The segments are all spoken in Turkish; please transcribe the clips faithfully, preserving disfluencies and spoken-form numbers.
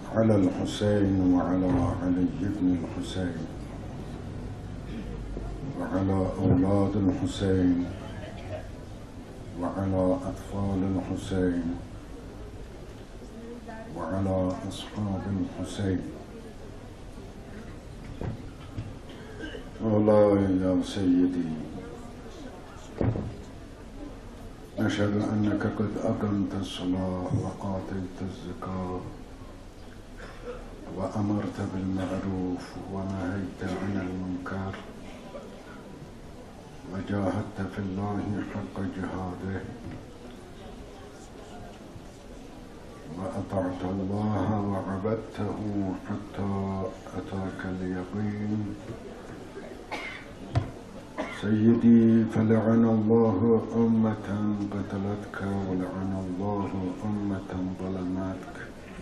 على الحسين وعلى علي بن الحسين وعلى أولاد الحسين وعلى أطفال الحسين وعلى أصحاب الحسين. مولاي يا سيدي، نشهد أنك قد أقمت الصلاة وآتيت الزكاة وأمرت بالمعروف ونهيت عن المنكر وجاهدت في الله حق جهاده وأطعت الله وعبدته حتى أتاك اليقين. سيدي، فلعن الله أمة قتلتك ولعن الله أمة ظلمتك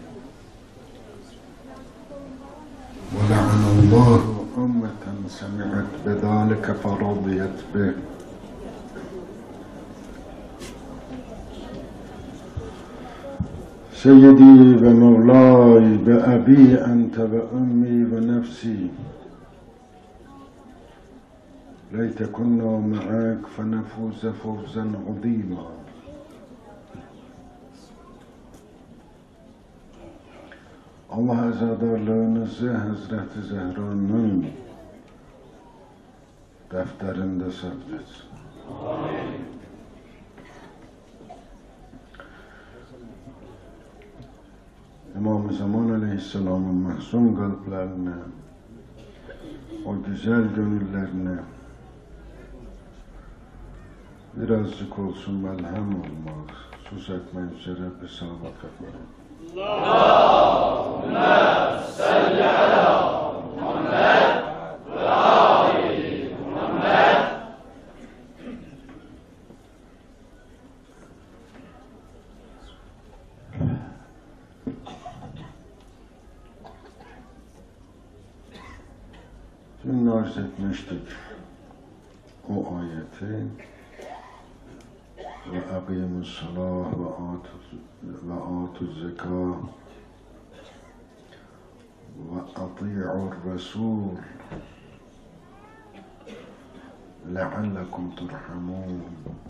ولعن الله أمة سمعت بذلك فرضيت به. سيدي ومولاي بأبي أنت وأمي ونفسي، ليت كنا معك فنفوز فوزا عظيما. Allah azadarlığınızı Hazreti Zehra'nın defterinde sabretsin. Amin. İmam-ı Zaman Aleyhisselam'ın mahzun kalplerine, o güzel gönüllerine birazcık olsun melhem olmak, sus etme üzere bir salavat etmeyin. Allahümme salli ala Muhammed ve ali Muhammed. Dün arz etmiştik o ayeti ve akimus salah ve atuz zekâh ve ati'ur resul leallekum turhamun.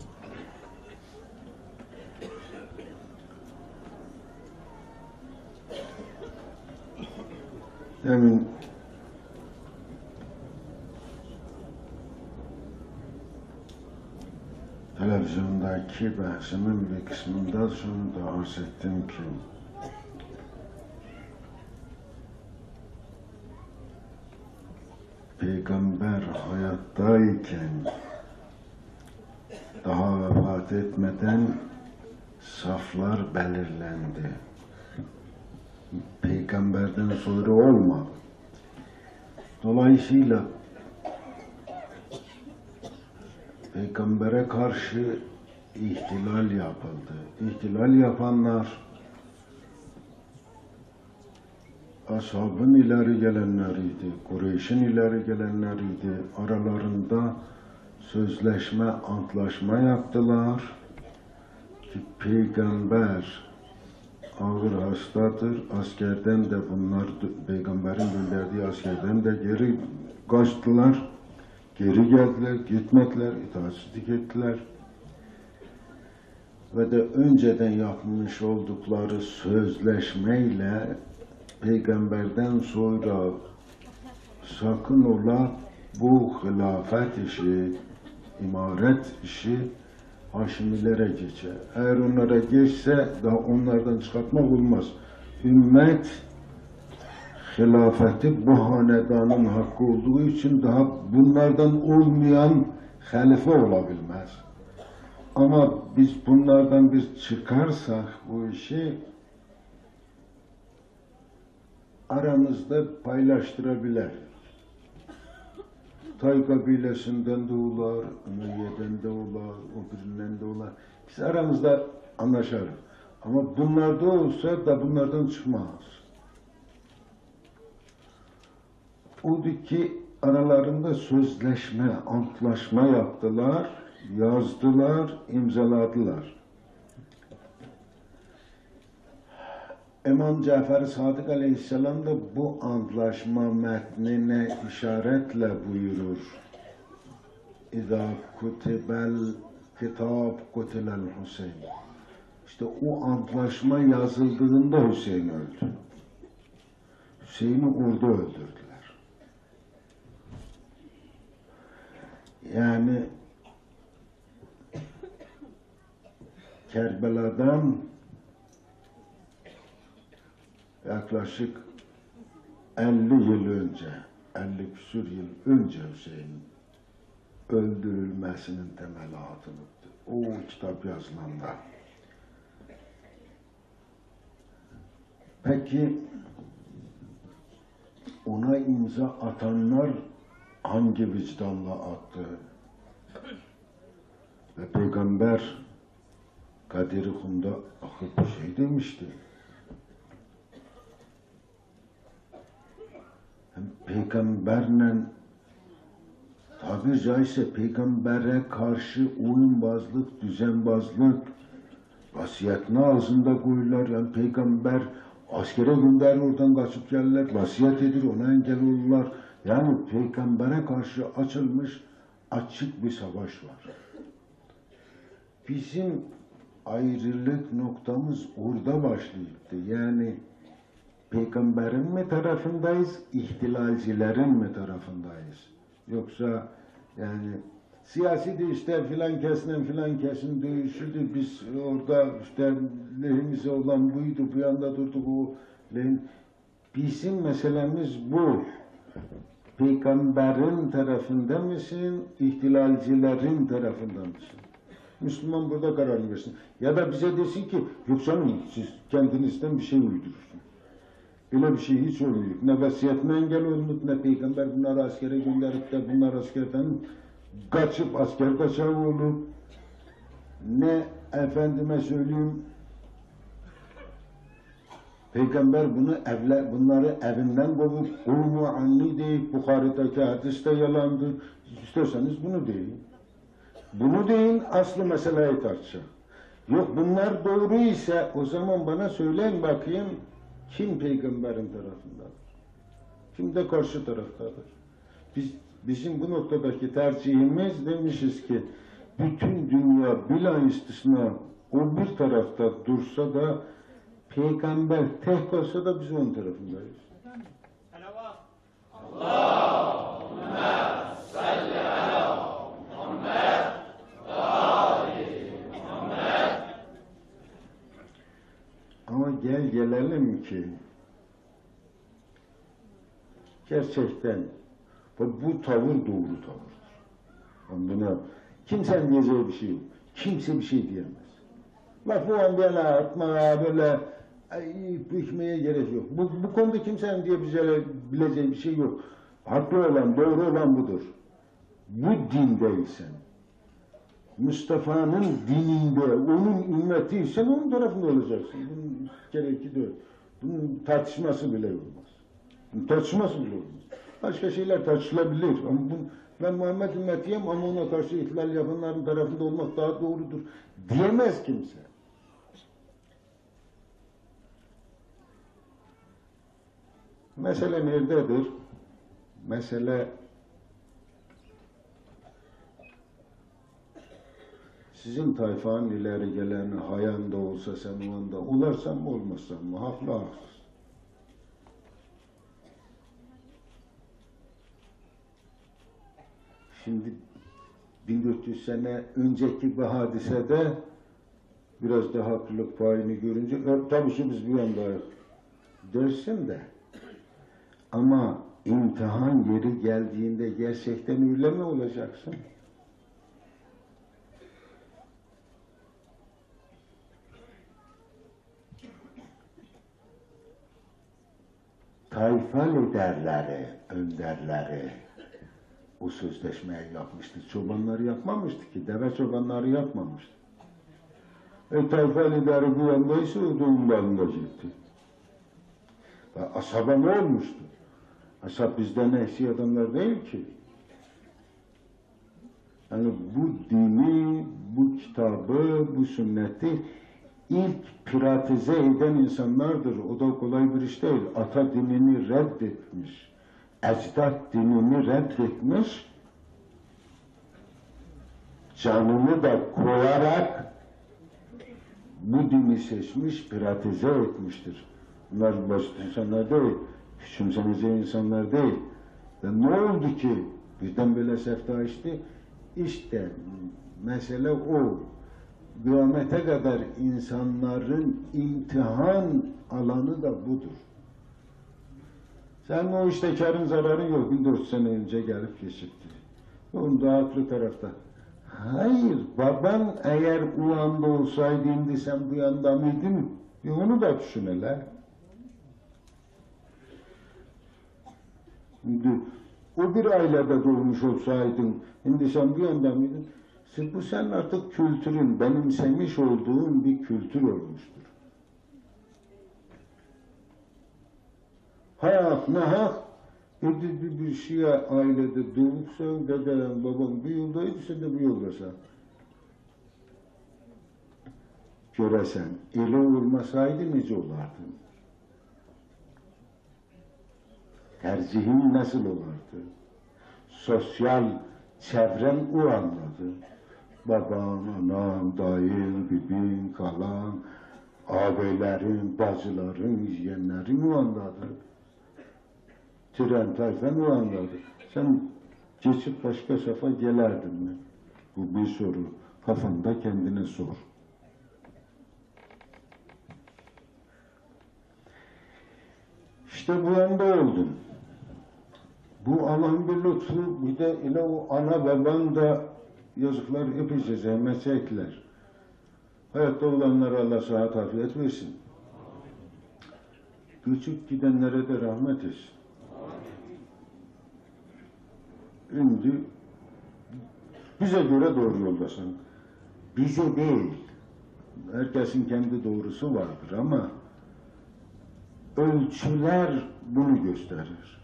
Demin televizyondaki bahsimin bir kısmında şunu da arz ettim ki Peygamber hayattayken daha vefat etmeden saflar belirlendi. Peygamberden sonra olmadı. Dolayısıyla Peygamber'e karşı ihtilal yapıldı. İhtilal yapanlar Ashab-ın ileri gelenleriydi, Kureyş'in ileri gelenleriydi. Aralarında sözleşme, antlaşma yaptılar ki Peygamber ağır hastadır, askerden de bunlar, Peygamber'in gönderdiği askerden de geri kaçtılar. Geri geldiler, gitmediler, itaatsizlik ettiler. Ve de önceden yapmış oldukları sözleşmeyle Peygamberden sonra sakın ola bu hilafet işi, imaret işi Haşimilere geçer. Eğer onlara geçse daha onlardan çıkartmak olmaz. Ümmet hilafeti bu hanedanın hakkı olduğu için daha bunlardan olmayan halife olabilmez. Ama biz bunlardan biz çıkarsak bu işi aramızda paylaştırabilir. Tay kabilesinden de olar, Ümeyye'den de olar, o birinden de olar. Biz aramızda anlaşırız. Ama bunlarda olsa da bunlardan çıkmaz. Oldu ki aralarında sözleşme, antlaşma yaptılar, yazdılar, imzaladılar. İmam Cafer-i Sadık Aleyhisselam da bu antlaşma metnine işaretle buyurur. İzâ kutibel kitab kutilel Hüseyin. İşte o antlaşma yazıldığında Hüseyin öldü. Hüseyin'i orada öldürdüler. Yani Kerbela'dan yaklaşık elli yıl önce, elli küsur yıl önce Hüseyin'in öldürülmesinin temeli atılıptı. O kitap yazılanda. Peki ona imza atanlar hangi vicdanla attı? Ve Peygamber Kadir-i Hum'da akıp bir şey demişti. Peygamberle tabiri caizse peygambere karşı oyunbazlık, düzenbazlık vasiyetini ağzında koyurlar. Yani peygamber askere gönderir, oradan kaçıp gelirler, vasiyet edir, ona engel olurlar. Yani peygambere karşı açılmış açık bir savaş var. Bizim ayrılık noktamız orada başlayıptı. Yani peygamberin mi tarafındayız, ihtilalcilerin mi tarafındayız? Yoksa yani siyasi de işte filan kesin filan kesin dövüşüldü. Biz orada işte lehimize olan buydu, bu yanda durduk o lehin. Bizim meselemiz bu. Peygamberin tarafında mısın, ihtilalcilerin tarafında mısın? Müslüman burada karar versin. Ya da bize desin ki, yok canım siz kendinizden bir şey uydurursun. Öyle bir şey hiç olmuyor. Ne vasiyetine engel olmuş, ne peygamber bunları askere gönderip de bunlar askerden kaçıp asker kaçağı olur. Ne efendime söyleyeyim, peygamber bunu evle, bunları evinden kovup kulmu anni deyip Bukhari'deki hadiste yalandır. İsterseniz bunu deyin. Bunu deyin, aslı meseleyi tartışın. Yok bunlar doğru ise o zaman bana söyleyin bakayım kim peygamberin tarafındadır? Kim de karşı taraftadır? Biz, bizim bu noktadaki tercihimiz demişiz ki bütün dünya bila istisna o bir tarafta dursa da peygamber tek olsa da biz onun tarafındayız. Allahümme salli ala Muhammed ve ali Muhammed. Ama gel gelelim ki gerçekten bu tavır doğru tavırdır. Yani buna kimsenin diyeceği bir şey yok. Kimse bir şey diyemez. Lafı o böyle atmaya, böyle bükmeye gerek yok. Bu, bu konuda kimsenin diyebileceği bir şey yok. Haklı olan, doğru olan budur. Bu dindeysen, Mustafa'nın dininde, onun ümmetiysen onun tarafında olacaksın. Bunun gerekli değil. Bunun tartışması bile olmaz. Bunun tartışması bile olmaz. Başka şeyler tartışılabilir. Ama bu, ben Muhammed ümmetiyim ama ona karşı ihlal yapanların tarafında olmak daha doğrudur diyemez kimse. Mesele nerededir? Mesele sizin tayfanın ileri geleni hayanda olsa sen o anda olarsan mı olmazsan mı? Haklı haksız. Şimdi bin dört yüz sene önceki bir hadisede biraz da haklılık payını görünce tabii ki biz bir yandayız dersin de ama imtihan yeri geldiğinde gerçekten öyle mi olacaksın? Tayfa liderleri, önderleri bu sözleşmeyi yapmıştı. Çobanları yapmamıştı ki, deve çobanları yapmamıştı. E tayfa lideri bu yandaysa o da onun yanına gitti. Ashaba ne olmuştu? Ashab bizden eksi adamlar değil ki. Yani bu dini, bu kitabı, bu sünneti ilk pratize eden insanlardır. O da kolay bir iş değil. Ata dinini reddetmiş, ecdat dinini reddetmiş, canını da koyarak bu dini seçmiş, pratize etmiştir. Bunlar basit insanlar değil, küçümsenecek insanlar değil. Ve ne oldu ki birden böyle sefta içti? İşte mesele o. Kıyamete kadar insanların imtihan alanı da budur. Sen o işte karın zararın yok. bin dört yüz sene önce gelip geçirdi. Onun da haklı tarafta. Hayır, baban eğer o anda olsaydı indi sen bu yanda mıydın? Bir onu da düşün hele. Şimdi o bir ailede doğmuş olsaydın, şimdi sen bir yanda mıydın? Bu senin artık kültürün, benimsemiş olduğun bir kültür olmuştur. Hak, ne hak? Bir, bir Şia ailede doğmuşsan, deden, babam bir yoldaydı, sen de bir yoldasın. Göresen, öyle olmasaydı nece olardın? Tercihin nasıl olardı? Sosyal çevren o anladı. Baban, anam, dayın, bibin, kalan, ağabeylerin, bacıların, yeğenlerin o anladı. Tren tayfen o anladı. Sen geçip başka safa gelerdin mi? Bu bir soru. Kafanda kendine sor. İşte bu yanda oldun. Bu Allah'ın bir lütfu, bir de ile o ana baban da yazıklar epeyce zahmet çektiler. Hayatta olanlara Allah sıhhat afiyet versin. Göçüp gidenlere de rahmet etsin. Şimdi bize göre doğru yoldasın. Bize değil. Herkesin kendi doğrusu vardır ama ölçüler bunu gösterir.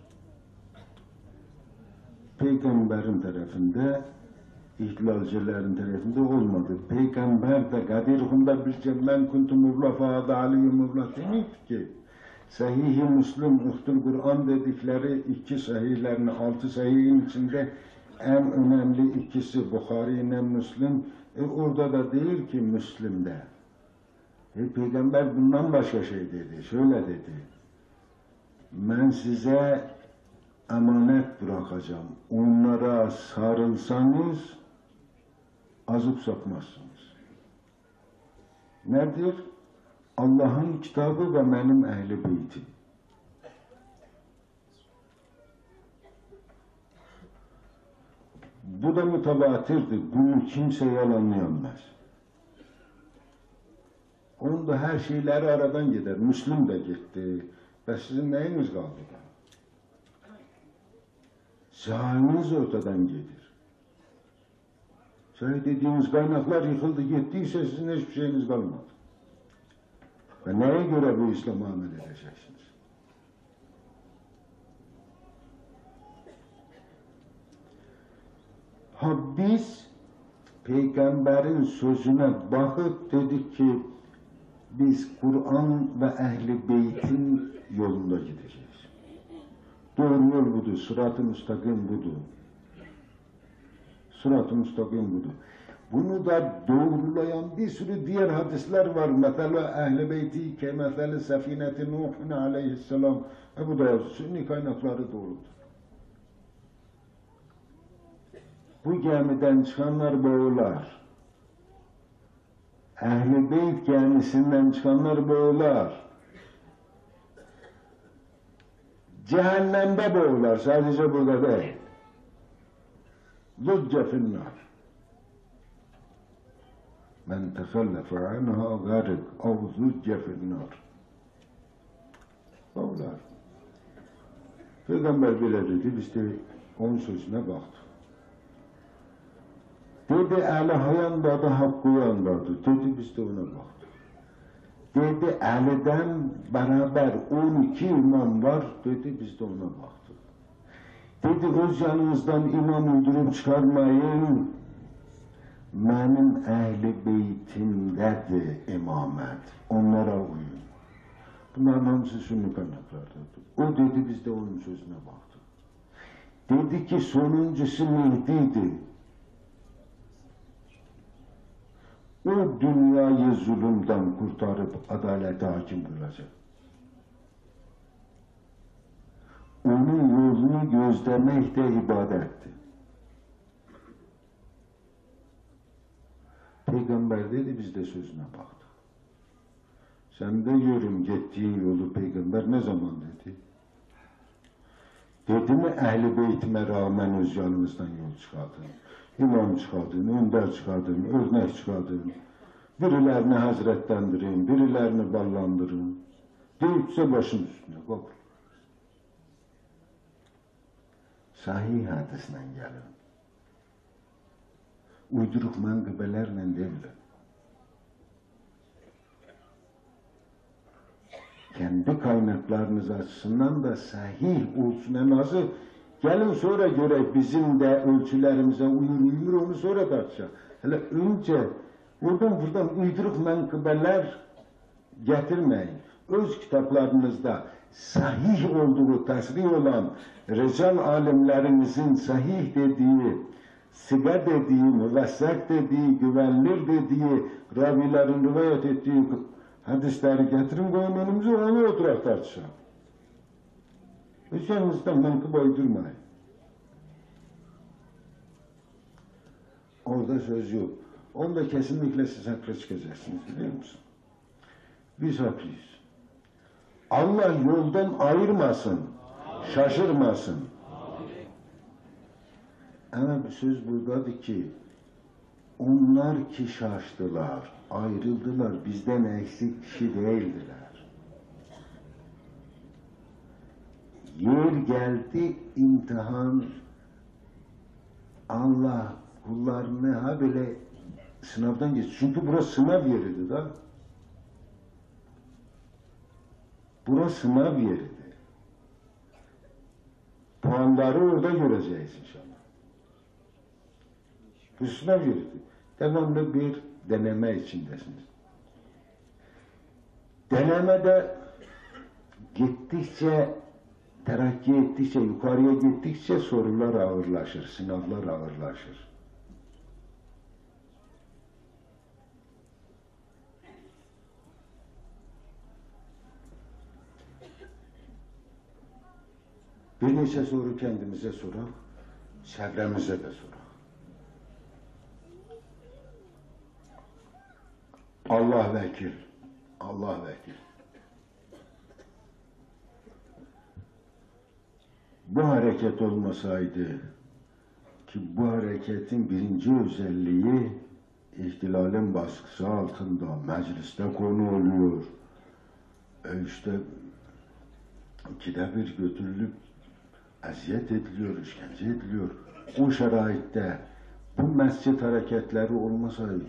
Peygamberin tarafında, ihtilalcilerin tarafında olmadı. Peygamber de Kadirhum'da bir cemmen kuntum urlafa'da aliyyum urlaf demeydi ki. Sahih-i Müslüm, Uhtul Kur'an dedikleri iki sahihlerin, altı sahihin içinde en önemli ikisi Bukhari ile Müslüm. E orada da değil ki Müslüm'de. E Peygamber bundan başka şey dedi, şöyle dedi. Ben size emanet bırakacağım. Onlara sarılsanız azıp sapmazsınız. Nedir? Allah'ın kitabı ve benim ehli beytim. Bu da mütevatirdir. Bunu kimse yalanlayamaz. Onun da her şeyleri aradan gider. Müslüm de gitti. Ve sizin neyiniz kaldı da? Cahiliniz ortadan gelir. Şöyle dediğiniz kaynaklar yıkıldı gittiyse sizin hiçbir şeyiniz kalmadı. Ve neye göre bu İslam'a amel edeceksiniz? Ha biz Peygamberin sözüne bakıp dedik ki biz Kur'an ve Ehl-i Beyt'in yolunda gideceğiz. Doğru yol budur, sırat-ı müstakim budur. Sırat-ı müstakim budur. Bunu da doğrulayan bir sürü diğer hadisler var. Mesela Ehl-i Beyti ke mesele sefineti Nuh'un aleyhisselam. E bu da sünni kaynakları doğrudur. Bu gemiden çıkanlar boğular. Ehl-i Beyt gemisinden çıkanlar boğular. Cehennemde boğular. Sadece burada değil. Zücce finnâr. Men tesellefe anha garik av zücce finnâr. Boğular. Peygamber bile dedi, biz de onun sözüne baktık. Dedi, ehli hayandadı, hakkı yandadı. Dedi, biz de ona baktık. Dedi, ehliden beraber on iki imam var. Dedi, biz de ona baktık. Dedi, öz yanınızdan imam uydurup çıkarmayın. Mənim əhl-i beytimdədir imamət, onlara uyun. Bunların hamısı sünni qaynaqlardadır. O dedi, biz de onun sözüne baktık. Dedi ki sonuncusu Mehdi'dir. O dünyayı zulümden kurtarıp adalete hakim kılacak. Onun yolunu gözlemek de ibadettir. Peygamber dedi, biz de sözüne baktık. Sen de yürüm gittiğin yolu peygamber ne zaman dedi? Dedi mi Ehl-i Beytime rağmen öz yanımızdan yol çıkardın, imam çıkardın, önder çıkardın, örnek çıkardın, birilerini hazretlendirin, birilerini ballandırın, deyipse başın üstüne kabul. Sahih hadisle gelin. Uyduruk menkıbelerle değil. Kendi kaynaklarınız açısından da sahih olsun en azı. Gelin sonra göre bizim de ölçülerimize uyur uyur onu sonra tartışalım. Hele önce oradan buradan uyduruk menkıbeler getirmeyin. Öz kitaplarınızda sahih olduğu tasrih olan recal alimlerimizin sahih dediği, siga dediği, müvessak dediği, güvenilir dediği, ravilerin rivayet ettiği hadisleri getirin koyun önümüze, onu oturak tartışalım. Üzerinizden menkıbe uydurmayın. Orada söz yok. Onda kesinlikle siz haklı çıkacaksınız, biliyor musun? Biz haklıyız. Allah yoldan ayırmasın, şaşırmasın. Ama bir söz buradadır ki, onlar ki şaştılar, ayrıldılar, bizden eksik kişi değildiler. Yer geldi imtihan, Allah kullarını ha böyle sınavdan geçti. Çünkü burası sınav yeriydi da. Burası sınav yeriydi. Puanları orada göreceğiz inşallah. Bu sınav yeriydi. Devamlı bir deneme içindesiniz. Denemede gittikçe, terakki ettikçe, yukarıya gittikçe sorular ağırlaşır, sınavlar ağırlaşır. Bir neçə soru kendimize soraq, çevremize de soraq. Allah vekil, Allah vekil. Bu hareket olmasaydı ki bu hareketin birinci özelliği ihtilalin baskısı altında mecliste konu oluyor. E işte ikide bir götürülüp eziyet ediliyor, işkence ediliyor. O şeraitte bu mescit hareketleri olmasaydı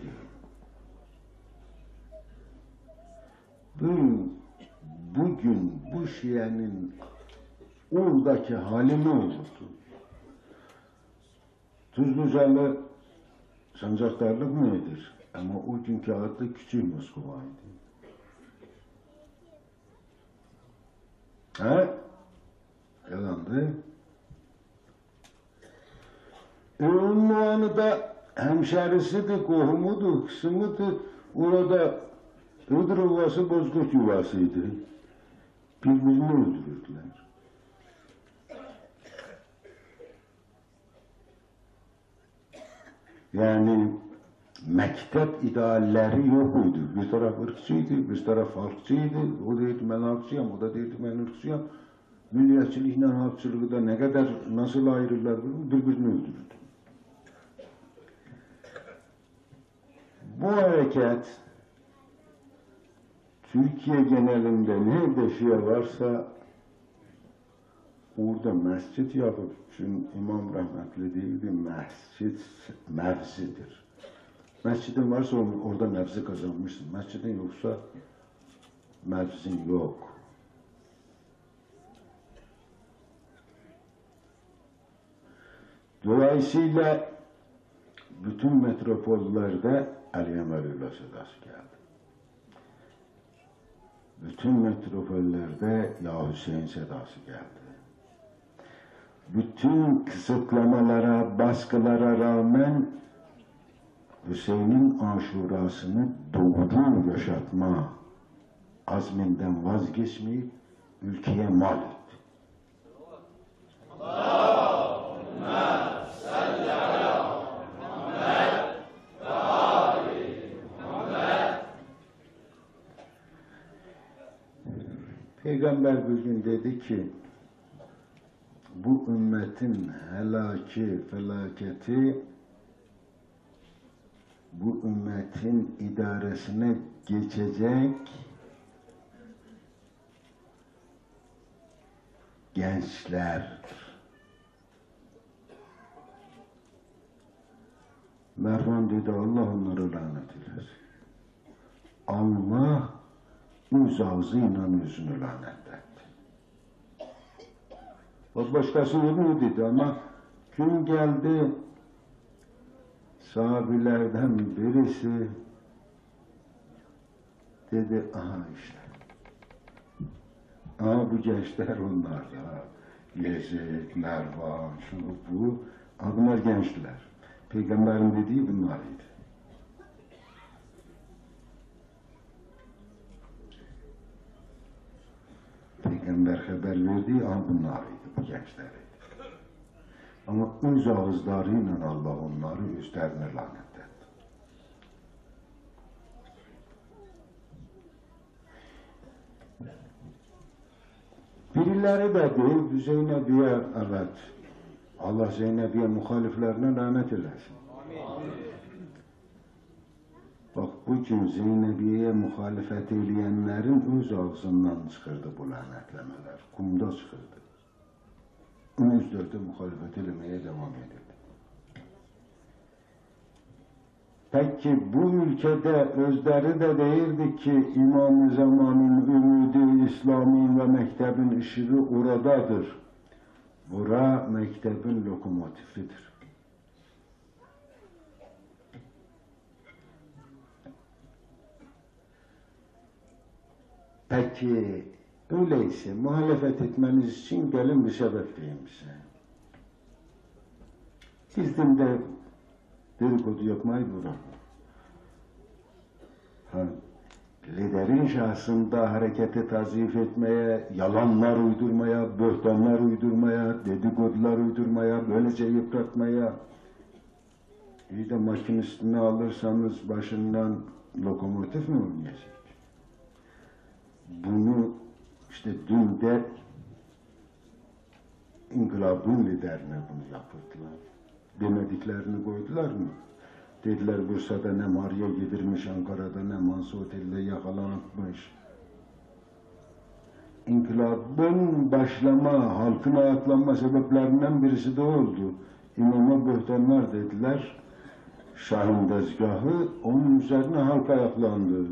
bugün, bugün bu Şia'nın oradaki hali ne olurdu? Tuzlucalı sancaktarlık nedir? Ama o günkü adı Küçük Moskova'ydı. Ha? Yalandı. E unvanı da hemşerisidir, kohumudur, kısmıdır. Orada Iğdır Ovası Bozkurt yuvasıydı. Birbirini öldürürdüler. Yani mektep idealleri yokuydu. Bir taraf ırkçıydı, bir taraf halkçıydı. O deyirdi ben halkçıyım, o da deyirdi ben ırkçıyım. Milliyetçilikle halkçılığı da ne kadar, nasıl ayrırlar birbirini öldürürdü. Bu hareket Türkiye genelinde nerede Şia varsa orada mescit yapıp, çünkü İmam rahmetli değildi, mescit mevzidir. Mescidin varsa orada mevzi kazanmışsın. Mescidin yoksa mevzin yok. Dolayısıyla bütün metropollerde Ali Emelullah sedası geldi. Bütün metropollerde Ya Hüseyin sedası geldi. Bütün kısıtlamalara, baskılara rağmen Hüseyin'in aşurasını doğru yaşatma azminden vazgeçmeyip ülkeye mal etti. Allahümme salli ala Muhammed ve ali Muhammed. Peygamber bir gün dedi ki, bu ümmetin helaki, felaketi bu ümmetin idaresine geçecek gençler. Mervan dedi, Allah onları lanet eylesin. Allah öz ağzıyla yüzünü lanetletti. O başkası onu dedi ama gün geldi, sahabilerden birisi dedi, aha işte, aha bu gençler onlar da, Yezid, Mervan, şu bu, bunlar gençler. Peygamberin dediği bunlarıydı. Peygamber haber verdiği aha bunlarıydı, bu gençleriydi. Ama öz ağızlarıyla Allah onları üstlerine lanet etti. Birileri de değil, Zeynep'e, evet, Allah Zeynep'e muhaliflerine lanet eylesin. Bak bugün Zeynep'e muhalefet edenlerin öz ağzından çıkırdı bu lanetlemeler, kumda çıkırdı. Özlerdə muhalefet eləməyə devam edirdi. Peki bu ülkede özleri de deyirdi ki İmam-ı Zaman'ın ümidi, İslam'ın ve mektebin ışığı oradadır. Bura mektebin lokomotifidir. Peki öyleyse muhalefet etmeniz için gelin bir sebep diyeyim size. Bizim de dedikodu yapmayı bırakın. Ha, liderin şahsında hareketi tazif etmeye, yalanlar uydurmaya, böhtanlar uydurmaya, dedikodular uydurmaya, böylece yıpratmaya, iyi de makinistini alırsanız başından lokomotif mi oynayacak? Bunu işte dün de İnkılabın liderine bunu yapırdılar. Demediklerini koydular mı? Dediler Bursa'da ne Maria yedirmiş, Ankara'da ne Mansu Otel'de yakalanmış. İnkılabın başlama, halkın ayaklanma sebeplerinden birisi de oldu. İmama böhtanlar dediler. Şahın dezgahı, onun üzerine halk ayaklandı.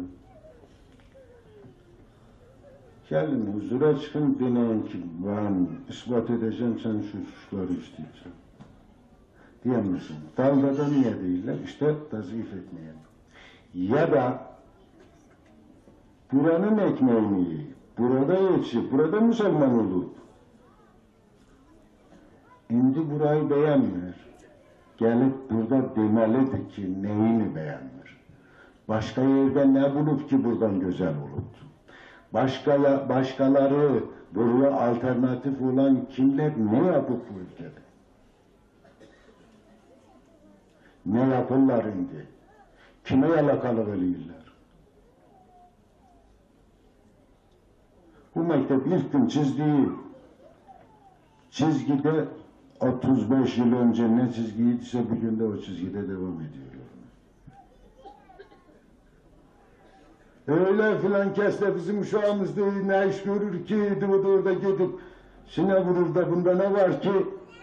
Gelin huzura çıkın, deneyin ki ben ispat edeceğim, sen şu suçları isteyeceksin. Diyemezsin. Dalgada niye değiller? İşte tazif etmeyen. Ya da buranın ekmeğini yiyip, burada yetişip, burada Müslüman olup, şimdi burayı beğenmiyor. Gelip burada demelidir ki neyini beğenmiyor. Başka yerde ne bulup ki buradan güzel olup. Başka, başkaları buraya alternatif olan kimler ne yapıp bu ülkede? Ne yapırlar indi? Kime yalakalı veriyorlar? Bu mektep ilk gün çizdiği çizgide otuz beş yıl önce ne çizgiyse bugün de o çizgide devam ediyor. Öyle filan kesle bizim uşağımızda ne iş görür ki, dıvıda orada gidip sine vurur da bunda ne var ki?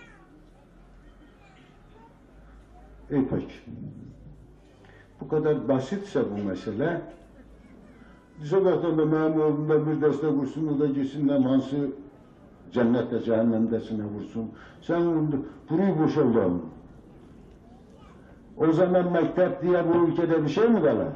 İyi peki. Bu kadar basitse bu mesele, sabahtan da benim oğlumda bir destek vursun, o da gitsin namansı cennette cehennemdesine vursun. Sen burayı boşaltalım. O zaman mektep diye bu ülkede bir şey mi kalır?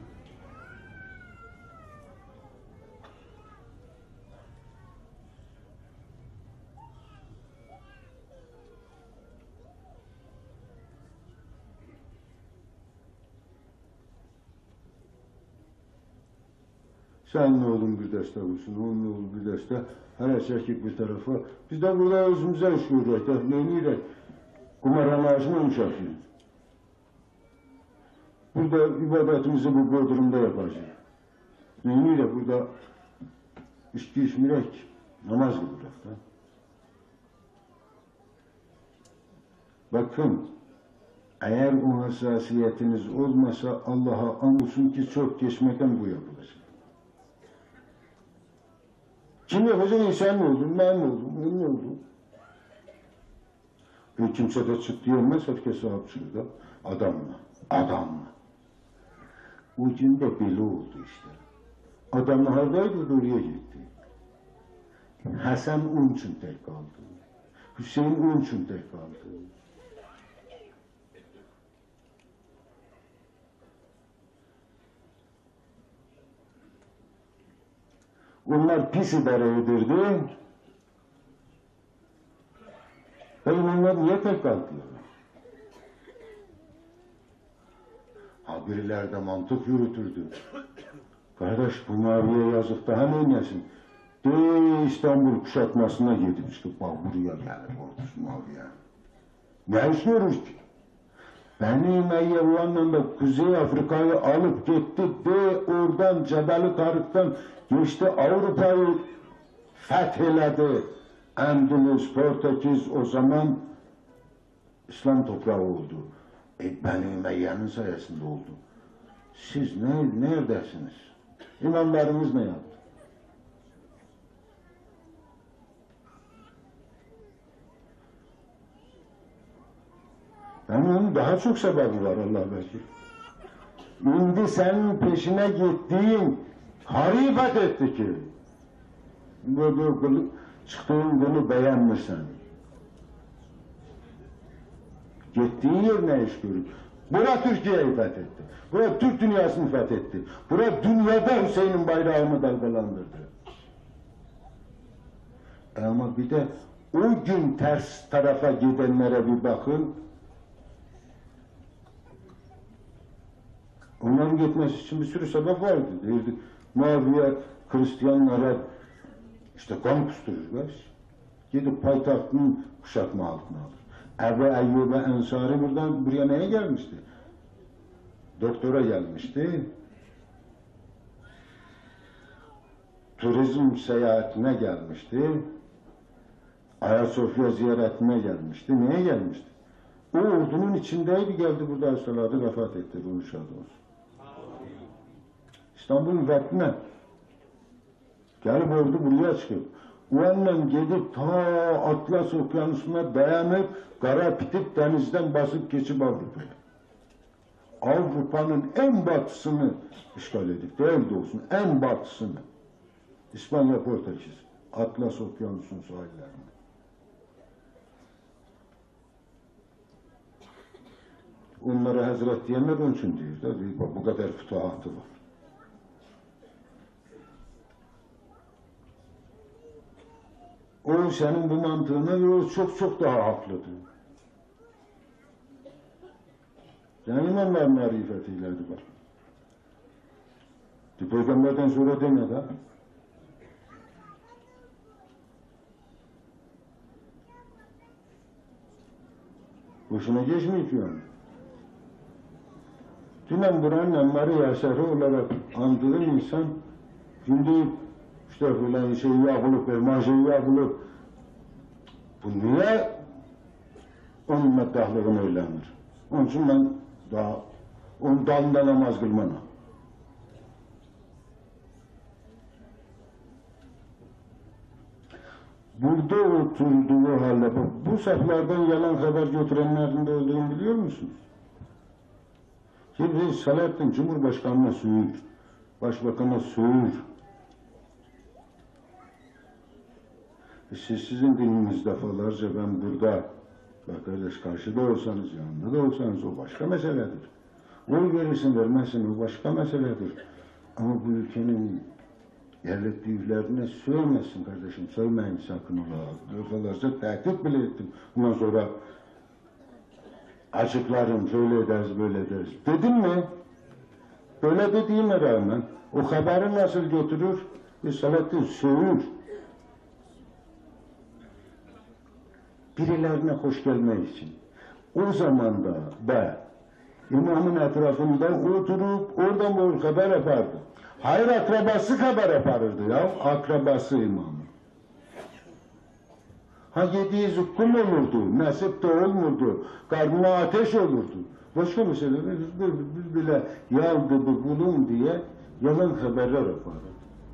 Senin oğlun bir deste olsun, onun oğlu bir deste, hele çekip bir tarafa. Biz de burada özümüze iş görürük, neyini kumarhanasını uşakıyız. Burada ibadetimizi bu Bodrum'da yapacağız. Neyini burada içki içmirek, namaz kılırıq da. Bakın, eğer o hassasiyetiniz olmasa Allah'a andolsun ki çok geçmekten bu yapılacak. Kim yapacak? Sen mi oldun, ben mi oldum, ben mi oldum? E, kimse de çık diyemez, herkes sahip çıkıyor. Adamla, adamla. O gün de böyle oldu işte. Adam hardaydı, oraya gitti. Hasan onun için tek kaldı. Hüseyin onun için tek kaldı. Onlar pis idare edirdi. Peki onlar niye tek kaldılar? Ha birileri de mantık yürütürdü. Kardeş bu Mavi'ye yazık daha ne inlesin? De İstanbul kuşatmasına gidip işte bak buraya gelir ordusu Mavi'ye. Ne istiyoruz ki? Beni Meyyevan'la da Kuzey Afrika'yı alıp gitti de oradan Cebeli Tarık'tan geçti Avrupa'yı fetheledi. Endülüs, Portekiz o zaman İslam toprağı oldu. E Beni Ümeyye'nin sayesinde oldu. Siz ne, neredesiniz? İmamlarınız ne yaptı? Yani onun daha çok sebebi var Allah belki. Şimdi senin peşine gittiğin harifet etti ki. Böyle çıktığın bunu beğenmişsen. Gittiği yer ne iş görür? Bura Türkiye'yi fethetti. Bura Türk dünyasını fethetti. Bura dünyada Hüseyin'in bayrağını dalgalandırdı. Ama bir de o gün ters tarafa gidenlere bir bakın. Onların gitmesi için bir sürü sebep vardı. Derdi, Muaviye Hristiyanlara işte kan kustururlar. Gidip payitahtın kuşatma altına alır. Ebu Eyyub Ensari buradan buraya neye gelmişti? Doktora gelmişti. Turizm seyahatine gelmişti. Ayasofya ziyaretine gelmişti. Neye gelmişti? O ordunun içindeydi, geldi burada hastalarda vefat etti. Ruhu şad olsun. İstanbul'un fethine gelip ordu buraya çıkıp o annem gidip ta Atlas Okyanusu'na dayanıp kara pitip denizden basıp geçip Avrupa'ya. Avrupa'nın en batısını işgal edip değil de olsun en batısını İspanya Portekiz Atlas Okyanusu'nun sahillerine. Onlara Hazret diyenler onun için diyor da bu kadar fütuhatı var. O senin bu mantığına göre çok çok daha haklıdır. Yani imamlar marifetiylerdi bak. Peygamberden sonra demedi ha. Boşuna geçmiyor ki yani. Dünen buranın emleri yaşarı olarak andığım insan şimdi işte filan şeyi yapılıp, elmaşeyi yapılıp bu niye onun meddahlığını öğlenir? Onun için ben daha onun dalında namaz kılmana. Burada oturduğu halde bu saflardan yalan haber götürenlerin de olduğunu biliyor musunuz? Şimdi Selahattin Cumhurbaşkanı'na sövür, Başbakan'a sövür. E siz sizin dininiz defalarca ben burada Bak kardeş, karşıda olsanız, yanında da olsanız o başka meseledir. Oy verirsin vermezsin o başka meseledir. Ama bu ülkenin devlet büyüklerine söylemezsin kardeşim, söylemeyin sakın ola. Defalarca tehdit bile ettim. Bundan sonra açıklarım, şöyle ederiz, böyle ederiz. Dedim mi? Böyle dediğime rağmen o haberi nasıl götürür? E, Selahattin söğür. Birilerine hoş gelmek için. O zaman da ben imamın etrafında oturup oradan bu haber yapardı. Hayır, akrabası haber yapardı ya, akrabası imamı. Ha yediği zıkkım olurdu, nasip de olmurdu, karnına ateş olurdu. Başka mesele biz bile yaldı bu bulun diye yalan haberler yapardı.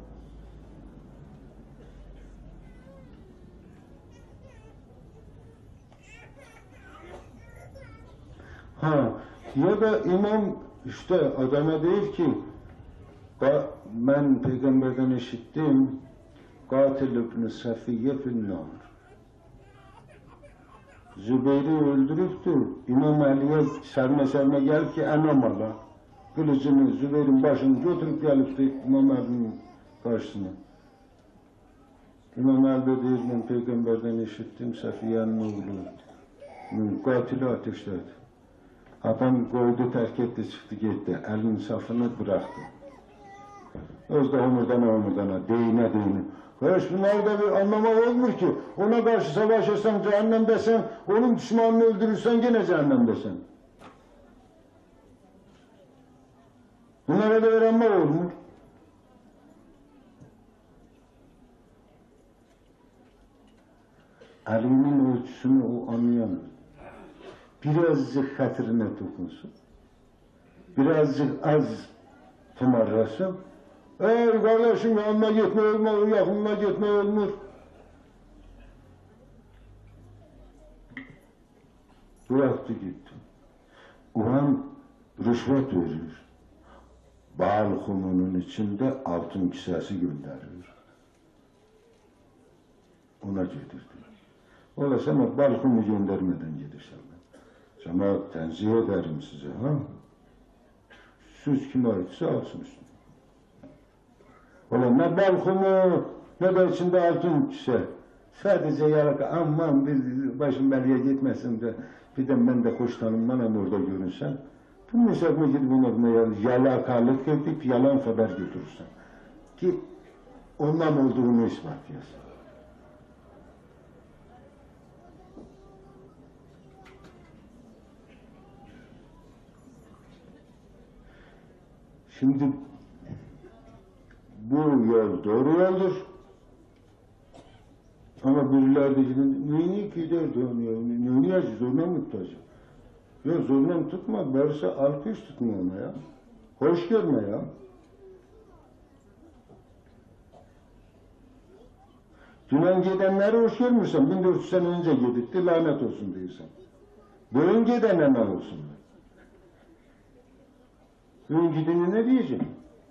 Ha, ya da imam işte adama değil ki ben peygamberden işittim katil ibn Safiye finnar. Zübeyir'i öldürüktü. İmam Ali'ye serme serme gel ki enamala. Kılıcını Zübeyir'in başını götürüp gelipti İmam Ali'nin karşısına. İmam Ali de diyor ben peygamberden işittim Safiye'nin oğlu. Katili ateşledi. Adam koydu, terk etti, çıktı gitti. Elin safını bıraktı. Öz de homurdana homurdana, değine değine. Kardeş bunlar da bir anlamak olmuyor ki. Ona karşı savaşırsan cehennemdesin, onun düşmanını öldürürsen gene cehennemdesin. Bunlara da öğrenmek olmuyor. Ali'nin ölçüsünü o anlayamıyor. Birazcık hatırına dokunsun. Birazcık az tımarlasın. Ey kardeşim yanına gitme olmaz, yakınına gitme olmaz. Bıraktı gitti. Ulan rüşvet veriyor. Balkonunun içinde altın kisesi gönderiyor. Ona getirdi. Ola sana balkonu göndermeden gelirsen. Sana tenzih ederim size. Ha? Söz kime aitse alsın üstüne. Ola ne balkonu ne de içinde altın kise. Sadece yalaka aman bir başım belaya gitmesin de bir de ben de hoş tanınmanam orada görünsem. Bunun hesabına gidip ona yalakalık edip yalan haber götürürsen. Ki ondan olduğunu ispatlayasın. Şimdi bu yol doğru yoldur. Ama birileri de neyini giderdi onu ya, neyini yazı, zoruna mı tutacak? Ya zoruna mı tutma, varsa alkış tutma ona ya. Hoş görme ya. Dünen gidenleri hoş görmürsen, bin dört yüz sene önce giditti, lanet olsun diyorsan. Bugün gidene ne olsun? Bugün gideni ne diyeceksin?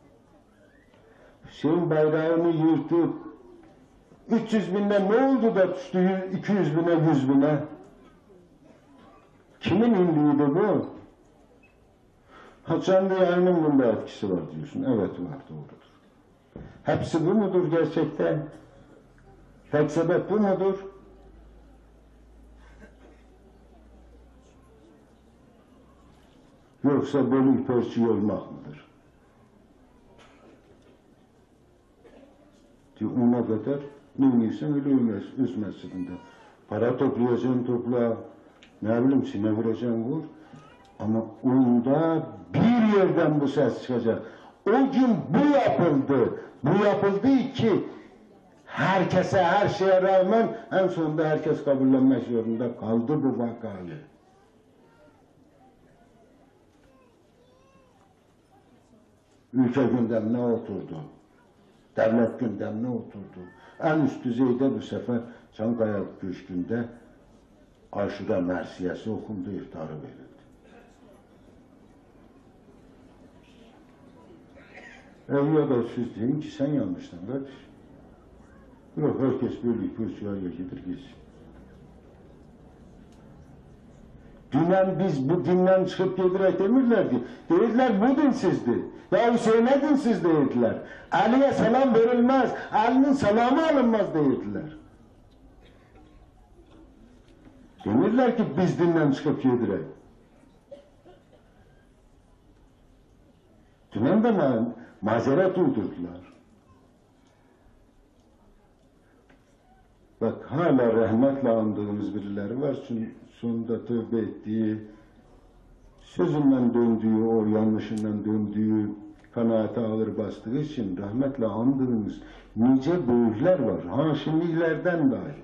Senin bayrağını yırtıp üç yüz binden ne oldu da düştü iki yüz bine, yüz bine? Kimin ünlüydü bu? Ha canlı yayının bunda etkisi var diyorsun. Evet var, doğrudur. Hepsi bu mudur gerçekten? Tek sebep bu mudur? Yoksa bölük pörçü olmak mıdır? Diyor ona kadar ne neysen öyle üzmezsin de. Para toplayacaksın topla, ne bileyim sine vuracaksın vur. Ama onda bir yerden bu ses çıkacak. O gün bu yapıldı. Bu yapıldı ki herkese, her şeye rağmen en sonunda herkes kabullenmek zorunda kaldı bu vakayı. Ülke gündemine oturdu. Devlet gündemine oturdu. En üst düzeyde bu sefer Çankaya Köşkü'nde Aşura Mersiyesi okundu, iftarı verildi. Evliya da siz deyin ki sen yanlıştın kardeş. Yok herkes böyle kürsüye gelir gitsin. Dünen biz bu dinden çıkıp gedirek demirler ki, dediler bu din sizdi. Ya Hüseyin ne din siz dediler. Ali'ye selam verilmez, Ali'nin selamı alınmaz dediler. Demirler ki biz dinden çıkıp gedirek. Dünen de ma mazeret uydurdular. Bak hala rahmetle andığımız birileri var. Sonunda tövbe ettiği, sözünden döndüğü, o yanlışından döndüğü, kanaate ağır bastığı için rahmetle andığımız nice büyükler var. Haşimilerden dahi.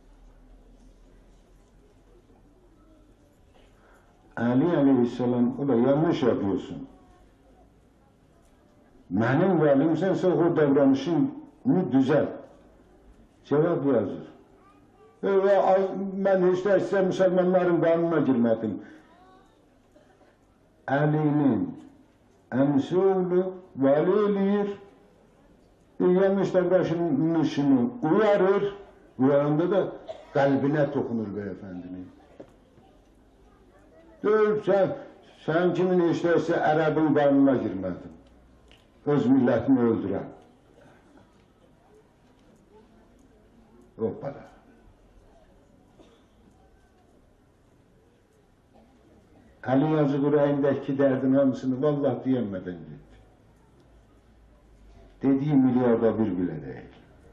Ali Aleyhisselam ola yanlış yapıyorsun. Benim valimsense o davranışını düzelt. Cevap yazır. Ve ben işte size Müslümanların kanuna girmedim. Ali'nin emsi oğlu vali eləyir, yanlış davranışını uyarır, uyarında da kalbine dokunur beyefendinin. Diyor sen, sen kimin işlerse Arap'ın kanuna girmedin. Öz milletini öldüren. Hoppala. Ali Yazı yüreğindeki derdin hamısını vallahi diyemeden gitti. Dediği milyarda bir bile değil.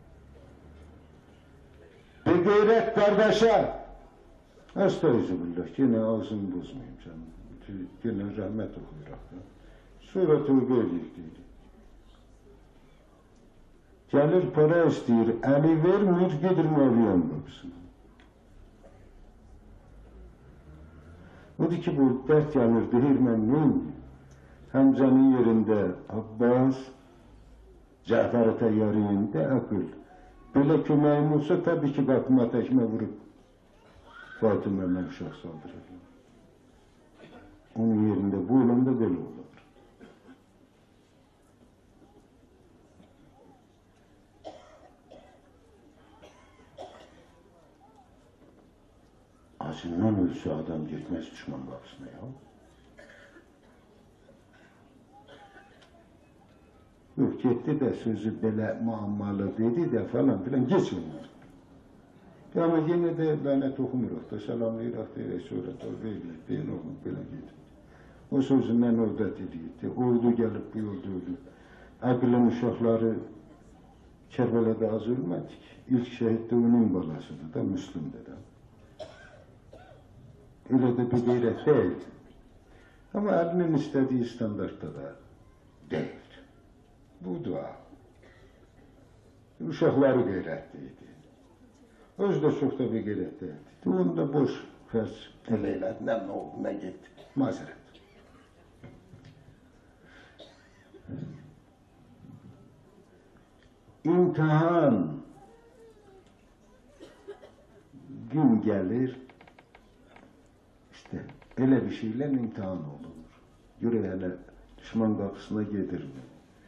Bir gayret kardeşe. Estağfirullah. Yine ağzımı bozmayayım canım. Yine rahmet okuyarak da. Sonra tövbe edildi. Gelir para istiyor. Ali vermiyor, gidir Mevliyan babasına. O da ki bu dert yanır, değirmen neyim? Hamza'nın yerinde Abbas, Cafer-i Teyyarı'nda akıl. Böyle kömeğim olsa tabii ki kapıma tekme vurup Fatıma'ya uşak saldırırım. Onun yerinde bu oğlan böyle olur. Acından ölse adam gitmez düşman kapısına ya. Yok gitti de sözü böyle muammalı dedi de falan filan geç onlar. Ama yine de lanet okumuyoruz da selamlayarak da sonra da böyle değil oğlum böyle gitti. O sözünden orada dedi. Ordu gelip bu yolda öldü. Akılın uşakları Kerbela'da az ölmedik. İlk şehit de onun balasıdır da Müslüm dedi. Öyle de bir gayret değil. Ama elinin istediği standartta da değil. Bu dua. Uşakları gayretliydi. Öz de çok da bir gayret değildi. Onu da boş fers eleyle ne oldu ne gitti. Mazeret. İmtihan gün gelir. İşte öyle bir şeyle imtihan olur. Yüreğine düşman kapısına getirme.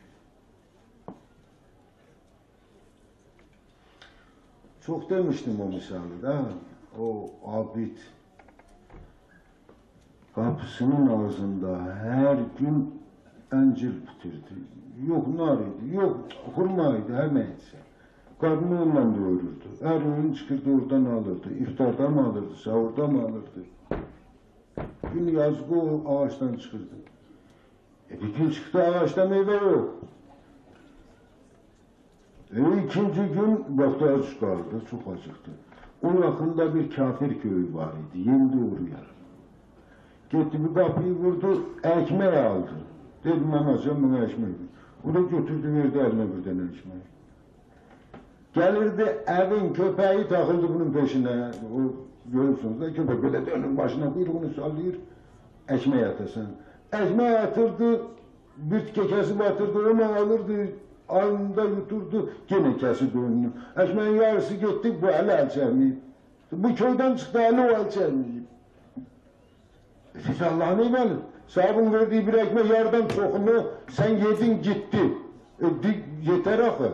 Çok demiştim o misali da. O abid kapısının ağzında her gün encil bitirdi. Yok narıydı, yok hurmaydı, her neyse. Karnını ondan doyururdu. Her öğün çıkırdı oradan alırdı. İftarda mı alırdı, sahurda mı alırdı? Gün yazgı o ağaçtan çıkırdı. E bir gün çıktı ağaçta meyve yok. E ikinci gün baktı aç kaldı, çok acıktı. O yakında bir kafir köyü var idi, yendi oraya. Gitti bir kapıyı vurdu, ekmeği aldı. Dedim ben açacağım bana ekmeği. O da götürdü verdi eline bir tane ekmeği. Gelirdi evin köpeği takıldı bunun peşine. O görürsünüz de köpek böyle dönür başına kuyruğunu sallıyor. Ekmeği atasın. Ekmeği atırdı, bir kekesi batırdı, onu alırdı. Anında yuturdu, gene kesildi önünü. Ekmeğin yarısı gitti, bu eli elçermeyip. Bu köyden çıktı, eli o elçermeyip. E siz Allah'ın imanı. Sahibin verdiği bir ekmek yardan çokunu sen yedin gitti. E, yeter akı.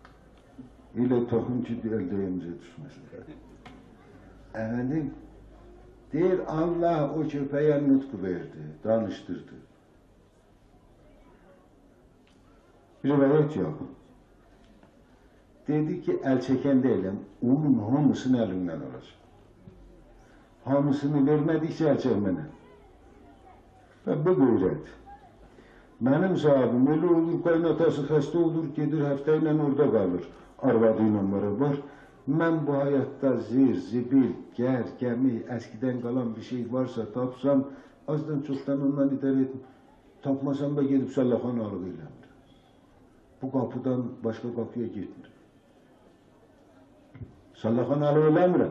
İle tohum ki elde yemize düşmesin. Efendim, Deyir Allah o köpeğe nutku verdi, danıştırdı. Rivayet yok. Dedi ki el çeken değilim, onun hamısını elimden alacak. Hamısını vermedikçe el çekmene. Ve bu gayret. Benim sahibim öyle olur, kaynatası hasta olur, gelir hafteyle orada kalır. Arvadıyla beraber. Ben bu hayatta zir, zibil, ger, gemi, eskiden kalan bir şey varsa tapsam, azdan çoktan ondan idare etmem. Tapmasam da gidip sallahan alıgıyla. Bu kapıdan başka kapıya gitmir. Sallahan alıgıyla.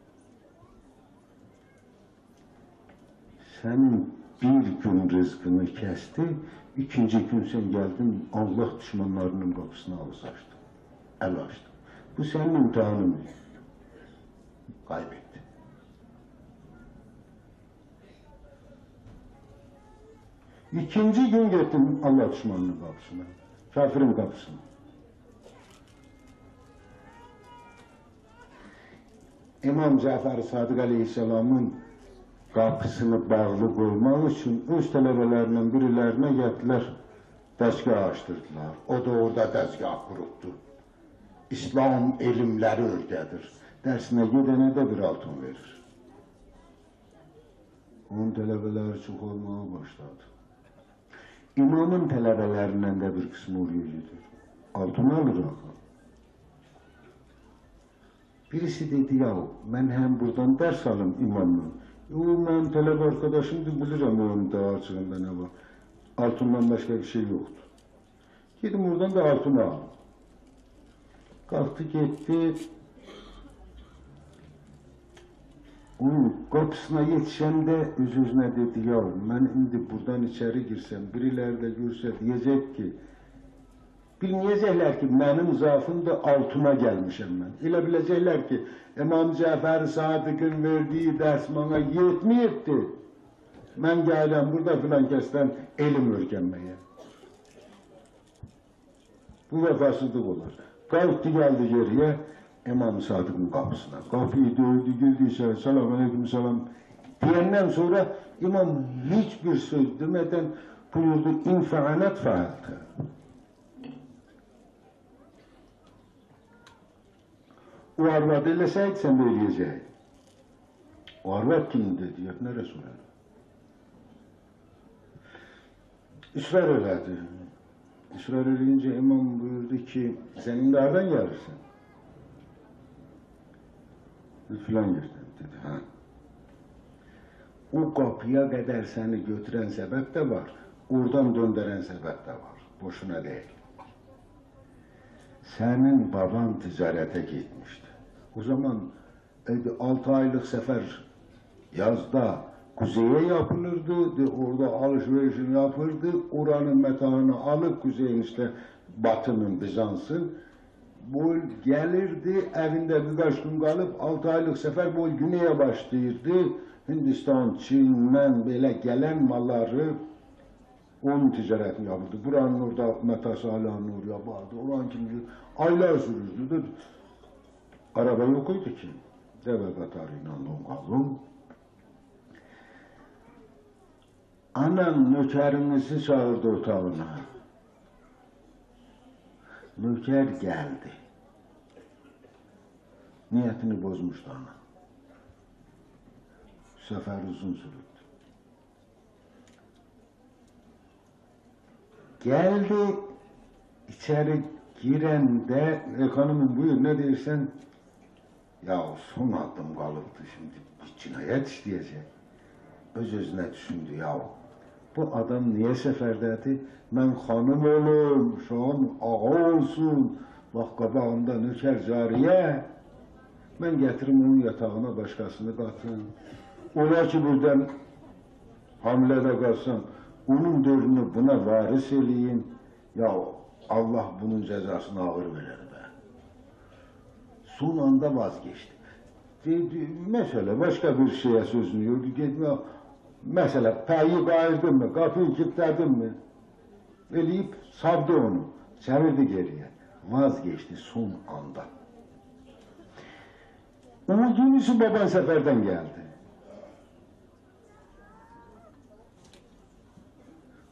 Senin bir gün rızkını kesti, ikinci gün sen geldin Allah düşmanlarının kapısına ağız açtın, el açtın. Bu senin imtihanın. Kaybetti. İkinci gün gittim Allah düşmanının kapısına, kafirin kapısına. İmam Cafer Sadık Aleyhisselam'ın kapısını bağlı koymak için öz tələbələrinin birilerine gettiler, dəzgah açtırdılar. O da orada dəzgah kuruptu. İslam elimleri öğretir. Dersine gidene de bir altın verir. Onun tələbələri çok olmaya başladı. İmamın tələbəlerinden de bir kısmı oraya gidiyor. Altın alır akı. Birisi dedi ya ben hem buradan ders alım imamdan. O benim talep arkadaşımdı, bilirim onun da açığında ne var. Altından başka bir şey yoktu. Gidin oradan da altını aldım. Kalktı gitti. Onun kapısına yetişende öz-özüne dedi ya ben şimdi buradan içeri girsem birileri de görse diyecek ki bilmeyecekler ki benim zaafım da altıma gelmişim ben. Elə biləcəklər ki İmam Cafer Sadık'ın verdiği ders bana yetmeyipti. Ben geldim burada filan kesten elim örgenmeye. Bu vefasızlık olur. Kalktı geldi geriye İmam Sadık'ın kapısına. Kapıyı dövdü, girdi içeri. Selamun aleyküm selam. Diyenden sonra İmam hiçbir söz demeden buyurdu. İnfaanet faaltı. O arvad eleseydi sen de eleyeceksin. O arvad kimin dedi? Yok ne Resulü? İsrar eledi. İsrar eleyince imam buyurdu ki senin de nereden gelirsin? Filan yerden dedi. Ha. O kapıya kadar seni götüren sebep de var. Oradan döndüren sebep de var. Boşuna değil. Senin baban ticarete gitmişti. O zaman altı aylık sefer yazda kuzeye yapılırdı. Orada alışverişini yapırdı. Oranın metaını alıp kuzeyin işte batının, Bizans'ın bol gelirdi. Evinde birkaç gün kalıp altı aylık sefer bol güneye başlayırdı. Hindistan, Çin'den böyle gelen malları onun ticaretini yapıldı. Buranın orada metası alanı oraya bağlı. Oran kim aylar sürürdü. Araba yokuydu ki. Deve katarıyla longalım. Anan nökerinizi çağırdı otağına. Nöker geldi. Niyetini bozmuştu ana. Sefer uzun sürdü. Geldi, içeri girende, ekonomin buyur ne dersen, ya son adım kalıptı şimdi, bir cinayet işleyecek. Öz özüne düşündü ya, bu adam niye seferdeydi? Ben hanım olum, şu an ağa olsun, bak kabağında nöker cariye, ben getirim onun yatağına başkasını katın. Ola ki buradan hamlede kalsam, onun dördünü buna varis eleyim, ya Allah bunun cezasını ağır verir be. Son anda vazgeçti. Dedi, mesela başka bir şeye sözünü yoldu, gitme. Mesela payı bağırdın mı, kapıyı kilitledin mi? Eleyip savdı onu, çevirdi geriye. Vazgeçti son anda. Umudunisi baban seferden geldi.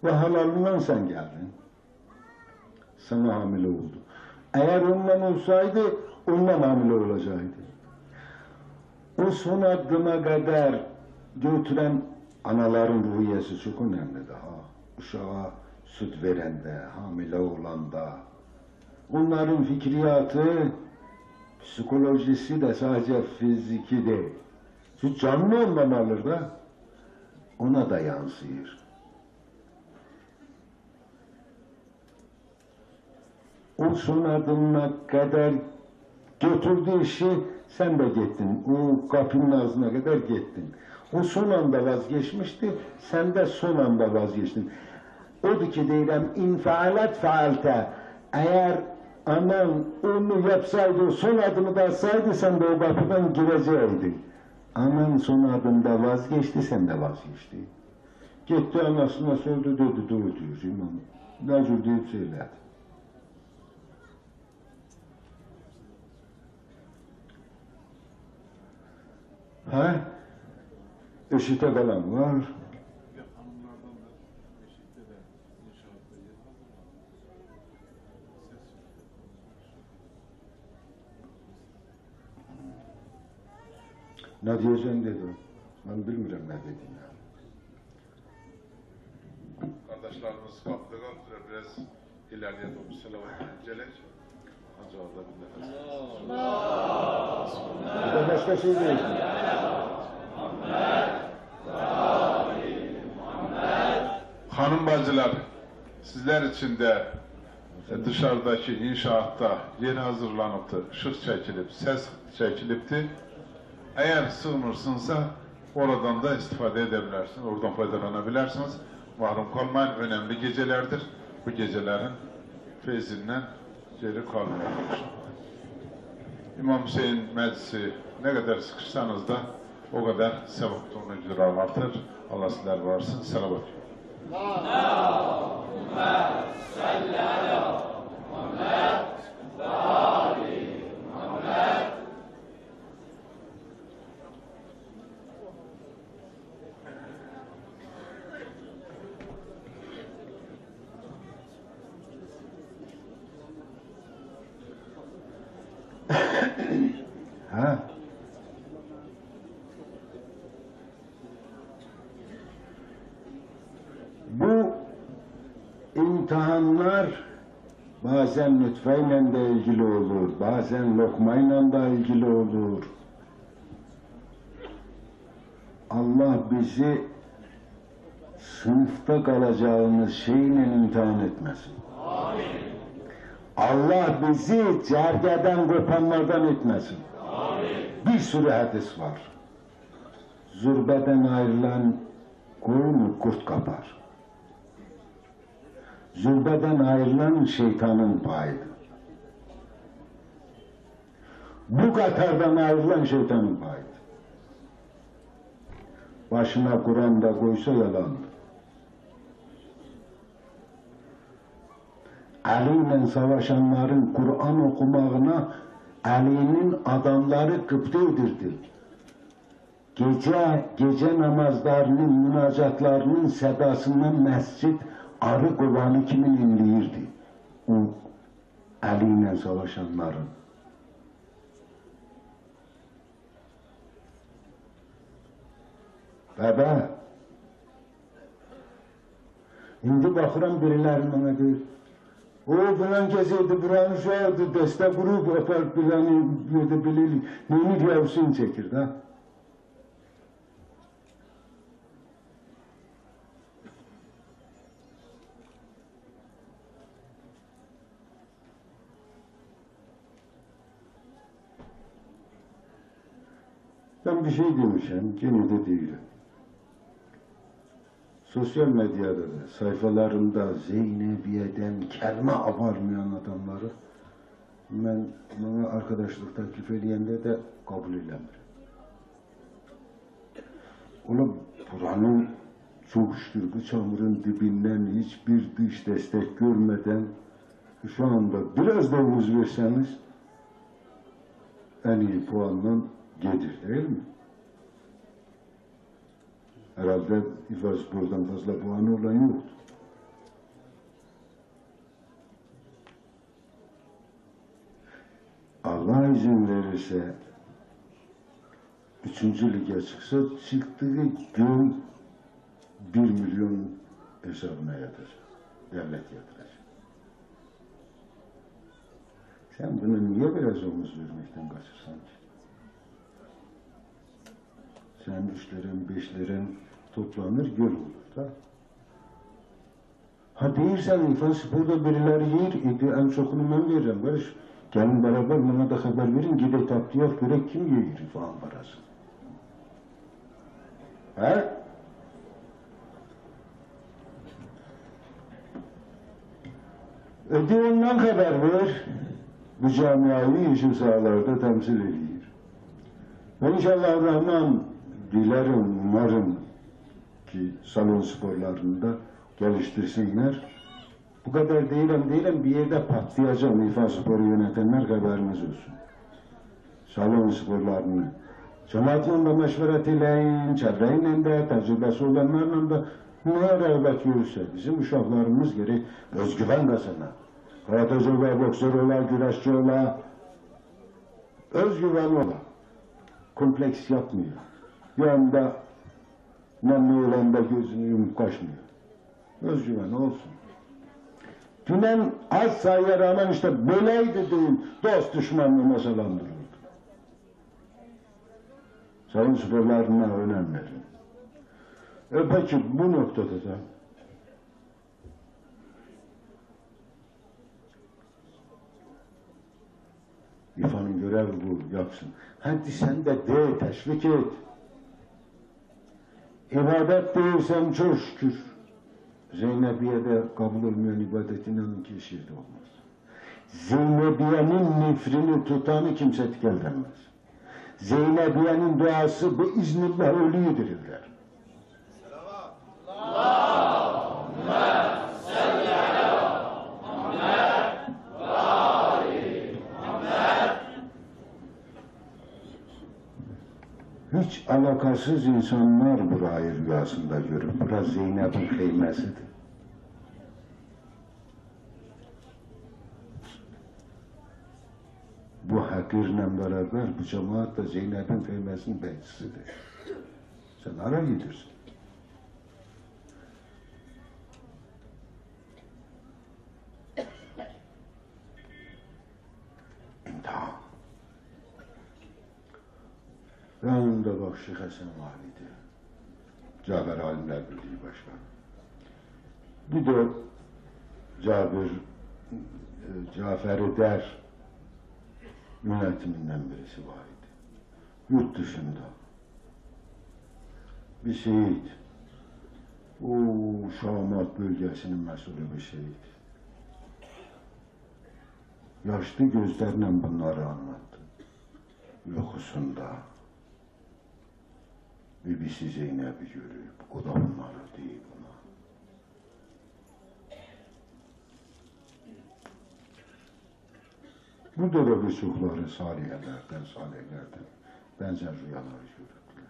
ve halalından sen geldin. Sana hamile oldu. Eğer ondan olsaydı, ondan hamile olacaktı. O son addıma kadar götüren anaların ruhiyesi çok önemli daha. Uşağa süt verende, hamile olanda. Onların fikriyatı, psikolojisi de sadece fiziki değil. Süt canlı ondan alır da, ona da yansıyor. O son adımına kadar götürdüğü işi sen de gittin. O kapının ağzına kadar gittin. O son anda vazgeçmişti, sen de son anda vazgeçtin. Odur ki deyirəm, infaalat faalte. Eğer anan onu yapsaydı, o son adımı da atsaydı, sen de o kapıdan girecektin. Anan son adımda vazgeçti, sen de vazgeçti. Gitti anasına sordu, dedi, doğru diyor imam. Necur deyip söyledi. Ha? Eşite kalan var. Ne diyeceksin dedi. Ben bilmiyorum ne dediğini. Kardeşlerimiz kapıda kaldılar, biraz ileriye doğru selavat inceler. Acaba da bir nefes. Allah! Bu da başka şey değil. Hanım bacılar, sizler için de dışarıdaki inşaatta yeni hazırlanıptı, ışık çekilip, ses çekilipti. Eğer sığmırsınızsa oradan da istifade edebilirsiniz, oradan faydalanabilirsiniz. Mahrum kalmayın, önemli gecelerdir. Bu gecelerin feyzinden geri kalmayın. İmam Hüseyin meclisi ne kadar sıkışsanız da o kadar sevaplı icra vardır. Allah sizler varsın. Selamat. Allahümme salli ala Muhammed ve ali Muhammed. Ha? Bu imtihanlar bazen nutfeyle de ilgili olur, bazen lokmayla da ilgili olur. Allah bizi sınıfta kalacağımız şeyle imtihan etmesin. Amin. Allah bizi cergeden kopanlardan etmesin. Amin. Bir sürü hadis var. Zürbeden ayrılan koyunu kurt kapar. Zürbeden ayrılan şeytanın payıdır. Bu katardan ayrılan şeytanın payıdır. Başına Kur'an'da koysa yalandır. Ali ile savaşanların Kur'an okumağına Ali'nin adamları kıpta edirdi. Gece, gece namazlarının, münacatlarının sedasından mescid arı kovanı kimin inleyirdi? O Ali ile savaşanların. Baba, şimdi bakıram birileri bana diyor, o filan keseydi, buranı şu yaptı, destek grubu yapar filanı yedebilir, neyini gevsin çekir da. Ben bir şey demişim, gene de değilim. Sosyal medyada da, sayfalarında Zeynebiye'den kelime abarmayan adamları ben bana arkadaşlık teklif ediyende de kabul edemiyorum. Ola buranın çokuşturgu çamurun dibinden hiçbir dış destek görmeden şu anda biraz da omuz verseniz en iyi puandan gelir değil mi? Herhalde İfaz buradan fazla puanı olan yoktu. Allah izin verirse üçüncü lige çıksa çıktığı gün bir milyon hesabına yatacak. Devlet yatıracak. Sen bunu niye biraz omuz vermekten kaçırsan ki? Sen üçlerin, beşlerin toplanır, göl olur da. Ha değilsen İnfan Spor'da birileri yer, idi, en çokunu ben veririm. Barış, gelin beraber bana da haber verin, gide taptiyak görek kim yiyor İnfan parası. He? Öde ondan haber ver, bu camiayı yeşil sahalarda temsil ediyor. Ben inşallah Rahman dilerim, umarım ki salon sporlarında geliştirsinler. Bu kadar değilim değilim bir yerde patlayacağım. İFA Spor'u yönetenler haberiniz olsun. Salon sporlarını cemaatle de meşveret eləyin, çevreyle de, tecrübesi olanlarla da neye rağbet görürse bizim uşaklarımız geri özgüven kazanar. Karateci ola, boksör ola, güreşçi ola, özgüven ola. Kompleks yapmıyor. Bir anda nemli olanda gözünü yumup kaçmıyor. Özgüven olsun. Dünen az sayıya rağmen işte böyleydi değil, dost düşmanlığı masalandırıldı. Salon sporlarına önem verin. E peki bu noktada da İFA'nın görevi bu, yapsın. Hadi sen de de, teşvik et. İbadet değilsen çok şükür. Zeynebiye'de kabul olmayan ibadetin onunki şirde olmaz. Zeynebiye'nin nefrini tutanı kimse tükeltemez. Zeynebiye'nin duası bu iznillah ölüyü dirirler. Hiç alakasız insanlar burayı rüyasında görür. Burası Zeynep'in kıymesidir. Bu hakirle beraber bu cemaat da Zeynep'in kıymesinin bekçisidir. Sen ara gidersin. İmtihan. Yanında bak Şeyh Hasan Validi, Cafer Alimler Birliği Başkanı. Bir de Cabir, Cafer-i Der yönetiminden birisi var idi. Yurt dışında bir şehit, o Şamat bölgesinin mesulü bir şehit. Yaşlı gözlerle bunları anlattı. Uykusunda. Bibisi Zeynep'i görüp, o da bunları değil buna. Burada da birçokları saliyelerden, salihlerden benzer rüyalar gördüler.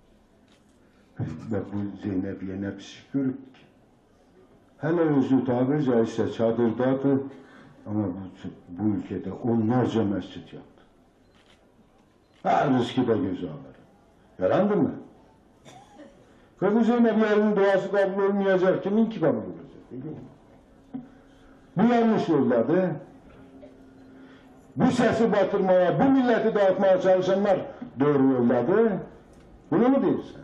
Ve bu Zeynep'e ne psik görüp ki. Hele özü tabiri caizse çadırdadı ama bu, bu ülkede onlarca mescit yaptı. Her rızkı da göze alır. Yarandı mı? Ve bu Zeynep'lerin duası kabul olmayacak, kimin ki kabul olacak? Değil mi? Bu yanlış yolladı. Bu sesi batırmaya, bu milleti dağıtmaya çalışanlar doğru yolladı. Bunu mu diyorsun?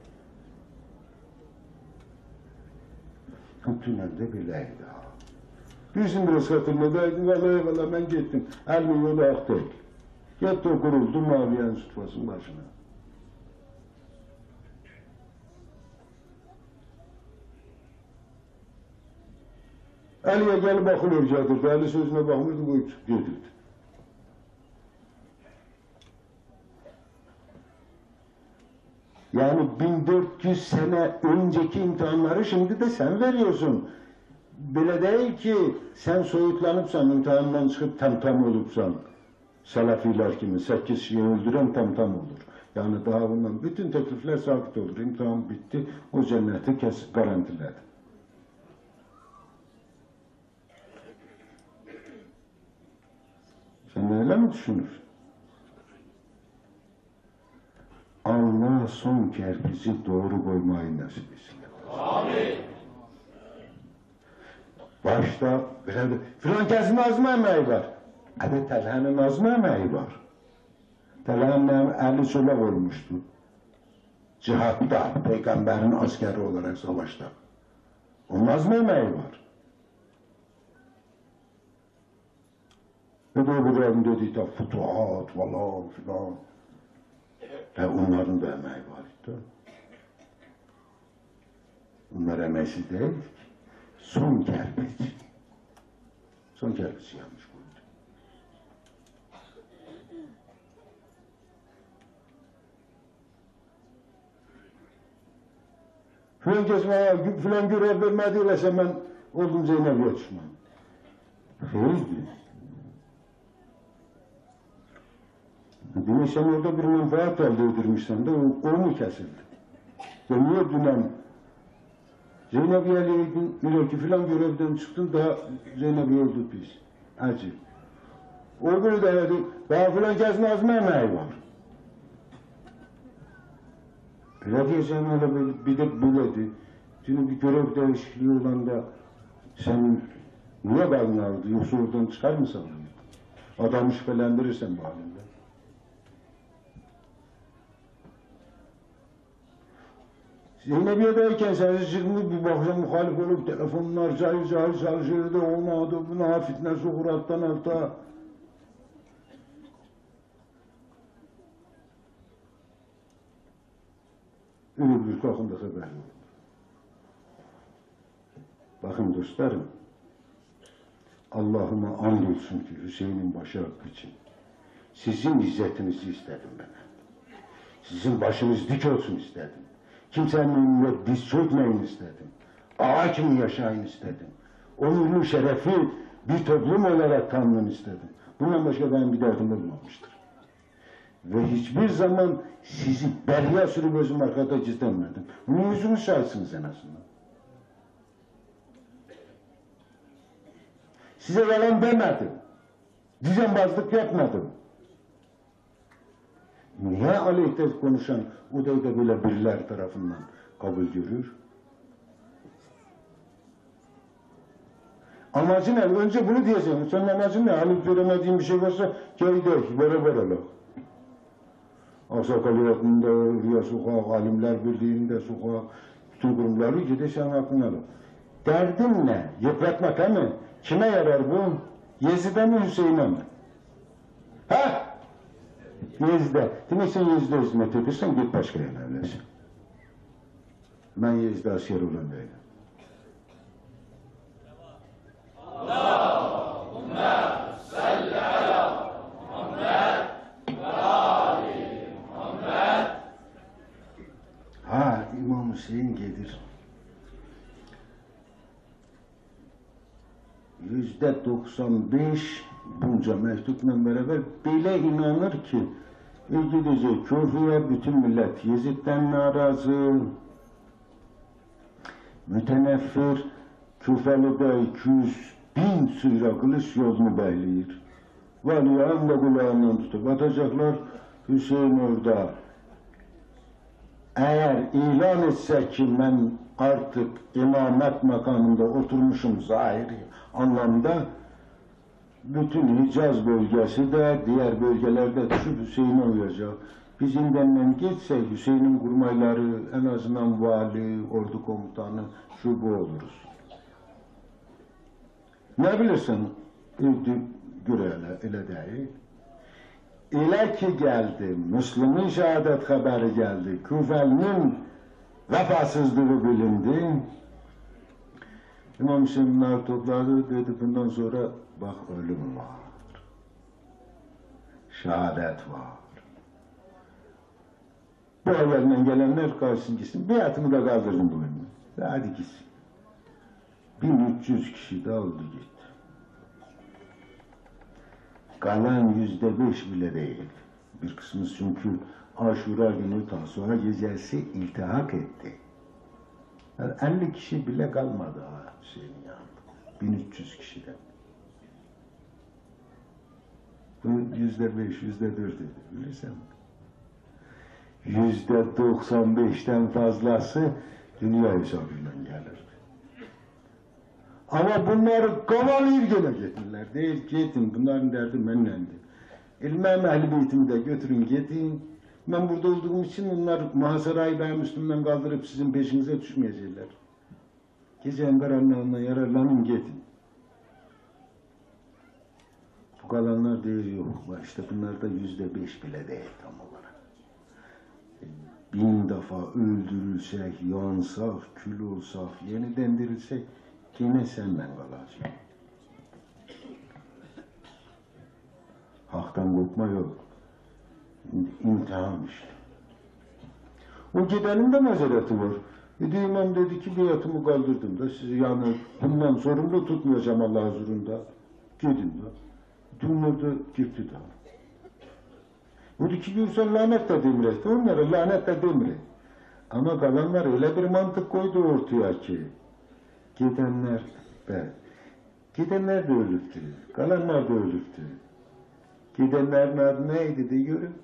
Tünelde bileydi ha. Bizim biraz hatırladaydı, vallahi vallahi ben gittim. Elmi yolu aktı. Gitti o kuruldu Maviyen Sütfas'ın başına. Ali'ye gelip bakılıyor cadırdı. Ali sözüne bakmıyordu, bu çık getirdi. Yani bin dört yüz sene önceki imtihanları şimdi de sen veriyorsun. Böyle değil ki sen soyutlanıpsan, imtihandan çıkıp tamtam olupsan, Selefiler kimi, sekiz şeyi öldüren tamtam olur. Yani daha bundan bütün teklifler sabit olur. İmtihan bitti, o cenneti kesip garantiledi. Sen öyle mi düşünür. Allah son kerpici doğru koymayı nasip etsin. Amin. Başta filan kesin azma emeği var. Hadi Talha'nın azma emeği var. Talha'nın eli çolak olmuştu. Cihatta, peygamberin askeri olarak savaşta. Onun azma emeği var. Ve de öbürlerin dediği de futuhat falan filan. Ve onların da emeği var idi. Bunlar emeğsiz değil ki. Son kerpiç. Son kerpiçi yanlış koydu. Filan kesmeye, filan görev vermedilerse ben oldum Zeynep'e düşman. Hayırdır? Demek sen orada bir menfaat elde edilmişsen de o, o mu kesildi? Sen niye dünen Zeynep'i eleydin, diyor ki filan görevden çıktın, daha Zeynep'i öldü biz. Acı. O böyle de dedi, daha filan kesin azma emeği var. Öyle diyeceğim öyle böyle, bir de böyleydi. Şimdi bir görev değişikliği olan da sen niye bağını aldı, yoksa oradan çıkar mı sanırım? Adamı şüphelendirirsen bu halinde. Zeynep'iyedeyken sen çıkmış bir bakışa muhalif olup telefonlar cahil cahil çalışırdı, olmadı, buna fitne sokur alttan alta. Öyle bir kalkında haber yok. Bakın dostlarım, Allah'ıma andolsun ki Hüseyin'in başı hakkı için sizin izzetinizi istedim ben. Sizin başınız dik olsun istedim. Kimsenin önüne diz çökmeyin istedim. Ağa gibi yaşayın istedim. Onurlu şerefi bir toplum olarak tanının istedim. Bundan başka benim bir derdim olmamıştır. Ve hiçbir zaman sizi berya sürüp özüm arkada gizlenmedim. Bunun yüzünü şahitsiniz en azından. Size yalan demedim. Düzenbazlık yapmadım. Niye aleyhte konuşan o da böyle biriler tarafından kabul görür? Amacı ne? Önce bunu diyeceğim. Senin amacın ne? Alıp veremediğin bir şey varsa geri de beraber alalım. Aksakaliyatında, Rüya Sokak, Alimler Birliği'nde sokak, bütün kurumları gide sen aklına al. Derdin ne? Yıpratmak he mi? Kime yarar bu? Yezid'e mi, Hüseyin'e mi? Ha? Yezid'e. Demek sen Yezid'e hizmet edirsen git başka yerine evlensin. Ben Yezid'e asker olan değilim. Allahümme salli ala Muhammed ve ali Muhammed. Ha, İmam Hüseyin gelir. Yüzde doksan beş bunca mektupla beraber bile inanır ki e gidecek Küfe'ye bütün millet Yezid'den narazı, müteneffir, Küfeli'de iki yüz bin sıyra kılıç yolunu beyleyir. Valiyan da kulağından tutup atacaklar. Hüseyin orada eğer ilan etse ki ben artık imamet makamında oturmuşum zahiri anlamda, bütün Hicaz bölgesi de diğer bölgelerde düşüp Hüseyin'e uyacak. Bizim denilen geçse Hüseyin'in kurmayları en azından vali, ordu komutanı şu bu oluruz. Ne bilirsin? Gürele, öyle değil. İle ki geldi, Müslüm'ün şehadet haberi geldi, Küfeli'nin vefasızlığı bilindi. İmam Hüseyin bunları topladı, dedi bundan sonra bak ölüm var, şehadet var. Bu evvelden gelenler karşısına gitsin, bir atımı da kaldırın bu önüne. Hadi gitsin. bin üç yüz kişi de oldu gitti. Kalan yüzde beş bile değil. Bir kısmı çünkü Aşura günü Tasua gecesi iltihak etti. Yani elli kişi bile kalmadı ha şeyin yanında. bin üç yüz kişiden. Bu yüzde beş, yüzde dört idi, bilirsen. Yüzde doksan beşten fazlası dünya hesabıyla gelir. Ama bunları kavalayıp gene getirdiler. Değil getin, bunların derdi menlendi. İlmem ehl-i beytimi de götürün getin. Ben burada olduğum için onlar muhasarayı benim üstümden kaldırıp sizin peşinize düşmeyecekler. Gecenin karanlığından yararlanın getin. Bu kalanlar değeri yok. İşte bunlar da yüzde beş bile değil tam olarak. Bin defa öldürülsek, yansak, kül olsak, yeniden dirilsek yine senden kalacağım. Hak'tan kopma yok. İmtihan işte. O gidenin de mazereti var. Dedi imam dedi ki biatımı kaldırdım da sizi yani bundan sorumlu tutmayacağım Allah huzurunda. Gidin de. Dünyada gitti de. O dedi ki sen lanet de demire. Onlara lanet de demire. Ama kalanlar öyle bir mantık koydu ortaya ki gidenler be. Gidenler de ölüktü. Kalanlar da ölüktü. Gidenlerin adı neydi de görün.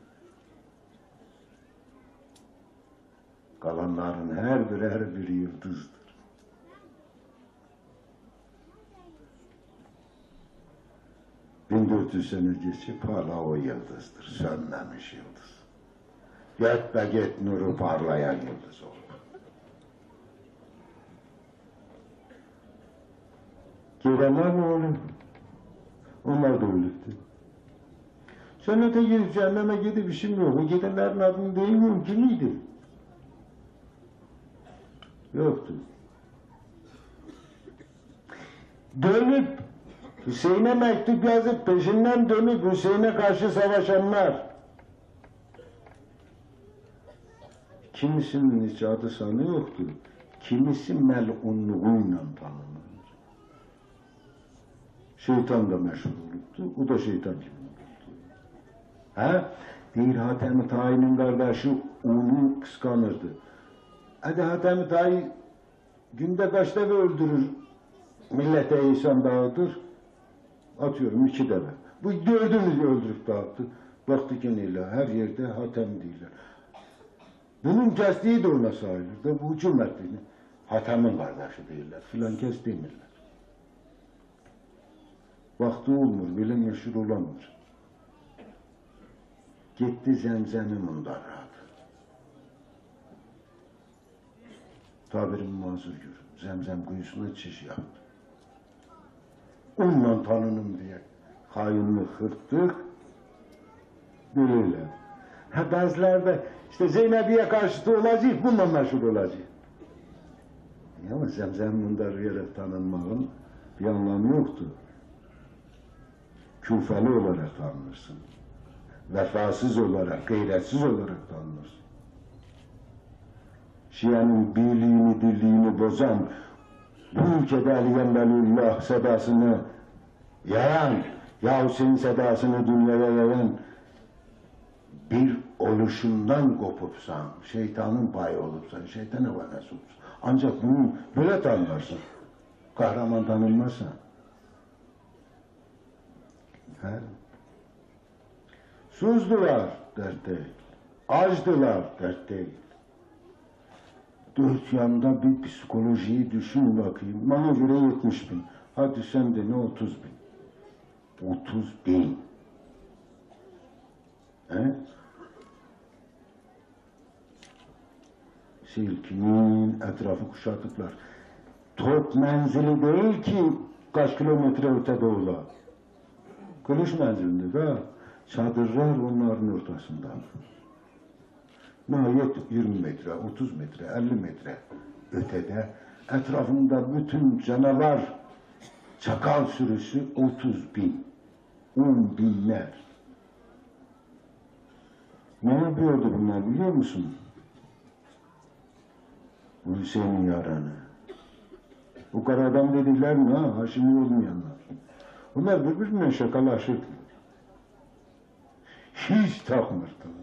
Kalanların her biri her biri yıldızdır. bin dört yüz sene geçip hala o yıldızdır. Sönmemiş yıldız. Get be get nuru parlayan yıldız oldu. Gidenler ne olur? Onlar da ölüktü. Cennete gidip cehenneme gidip işim yok. O gidenlerin adını değmiyorum. Kimiydi? Yoktu. Dönüp Hüseyin'e mektup yazıp peşinden dönüp Hüseyin'e karşı savaşanlar. Kimisinin hiç adı sanı yoktu. Kimisi melunluğuyla tanınır. Şeytan da meşhur oluptu. O da şeytan gibi oluptu. Ha? Değil Hatem-i Tayi'nin kardeşi onu kıskanırdı. Hadi Hatem-i Tayi günde kaç defa öldürür, millete insan dağıtır. Atıyorum iki defa. Bu dördünü öldürüp dağıttı. Baktı ki neyle her yerde Hatem değiller. Bunun kestiği de ona sayılır da bu hücum ettiğini. Hatem'in kardeşi değiller. Filan kes demirler. Vakti olmur, bilen meşhur olamır. Gitti Zemzem'i mundarradı. Tabirim mazur gör. Zemzem kuyusuna çiş yaptı. Onunla tanınım diye hainlik hırttık. Böyleyle. Ha bazılarda işte Zeynep'e karşıtı olacak, bununla meşhur olacak. Ama Zemzem mundarrayarak tanınmanın bir anlamı yoktu. Küfeli olarak tanınırsın. Vefasız olarak, gayretsiz olarak tanınırsın. Şia'nın birliğini, dirliğini bozan, bu ülkede Aliyen Velullah sedasını yayan, ya Hüseyin sedasını dünyaya yayan bir oluşundan kopupsan, şeytanın payı olupsan, şeytana vanası olursun. Ancak bunu böyle tanırsın. Kahraman tanınmazsa. He? Susdular, dert değil. Açtılar, dert değil. Dört yanda bir psikolojiyi düşün bakayım. Bana göre yetmiş bin. Hadi sen de ne otuz bin. Otuz bin. He? Silkinin etrafı kuşattıklar. Top menzili değil ki kaç kilometre ötede ola. Kılıç menzilinde ha. Çadırlar onların ortasında. Nihayet yirmi metre, otuz metre, elli metre ötede etrafında bütün canavar çakal sürüsü otuz bin, on binler. Ne yapıyordu bunlar biliyor musun? Bu Hüseyin'in yaranı. Bu karadan dediler mi ha? Haşimi olmayanlar. Onlar birbirine şakalaşırdılar. Hiç takmırdılar.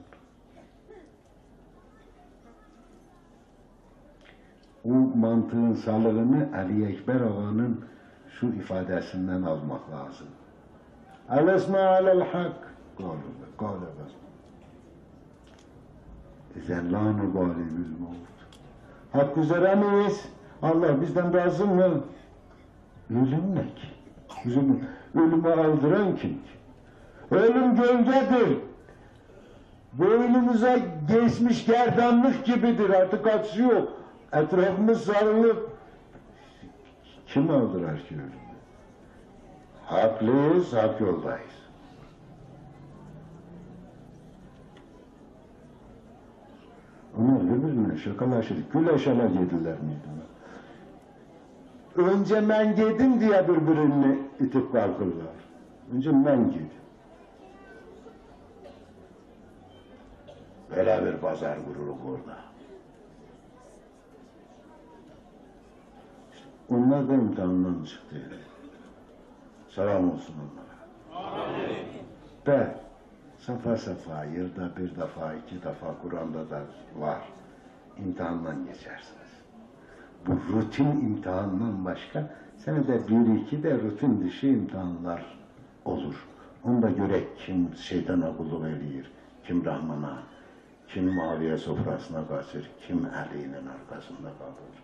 O mantığın salığını Ali Ekber Ağa'nın şu ifadesinden almak lazım. Alasna alel hak. Kâle kâle bas. İzen la nubâli bil mevt. Hak üzere miyiz? Allah bizden razı mı? Ölüm ne ki? Ölümü, ölümü aldıran kim ki? Ölüm gölgedir. Boynumuza geçmiş gerdanlık gibidir. Artık açı yok. Etrafımız sarılıp kim aldırar ki ölümü? Haklıyız, hak yoldayız. Onlar birbirine şakalaşır. Güleşene yediler miydi? Önce ben yedim diye birbirini itip kalkırlar. Önce ben yedim. Böyle bir pazar kuruluk orada. İşte onlar da imtihandan çıktı. Selam olsun onlara. Amin. De, safa safa, yılda bir defa, iki defa Kur'an'da da var. İmtihandan geçersiniz. Bu rutin imtihandan başka, senede bir iki de rutin dışı imtihanlar olur. Onda göre kim şeytana kulluk eləyir, kim Rahman'a, kim Muaviye sofrasına kaçır, kim Ali'nin arkasında kalır.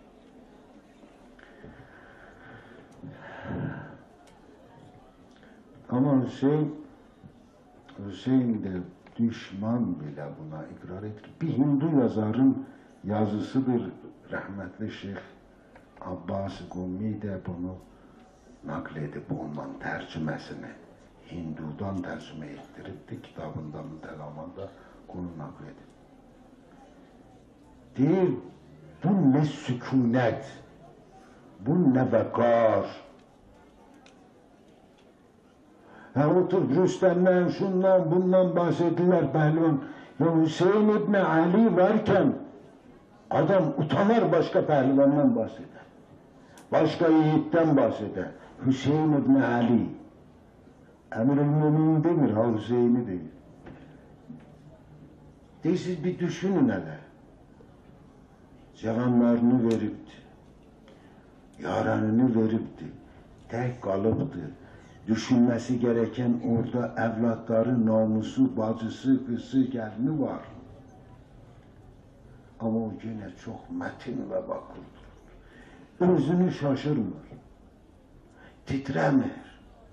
Ama Hüseyin, Hüseyin de düşman bile buna ikrar etti. Bir Hindu yazarın yazısıdır. Rahmetli Şeyh Abbas Gumi de bunu nakledip ondan tercümesini Hindu'dan tercüme ettirip de kitabında mütelamanda konu nakledip. Değil, bu ne sükunet, bu ne vakar. Ha otur Rüstem'den, şundan, bundan bahsettiler pehlivan. Ya Hüseyin İbni Ali varken adam utanır başka pehlivandan bahseder. Başka yiğitten bahseder. Hüseyin İbni Ali. Emir-i Mümin demir, ha Hüseyin'i değil. De siz bir düşünün hele. Cevanlarını veripti. Yaranını veripti. Tek kalıptı. Düşünmesi gereken orada evlatları, namusu, bacısı, kızı, gelini var. Ama o yine çok metin ve bakırdır. Özünü şaşırmır. Titremir.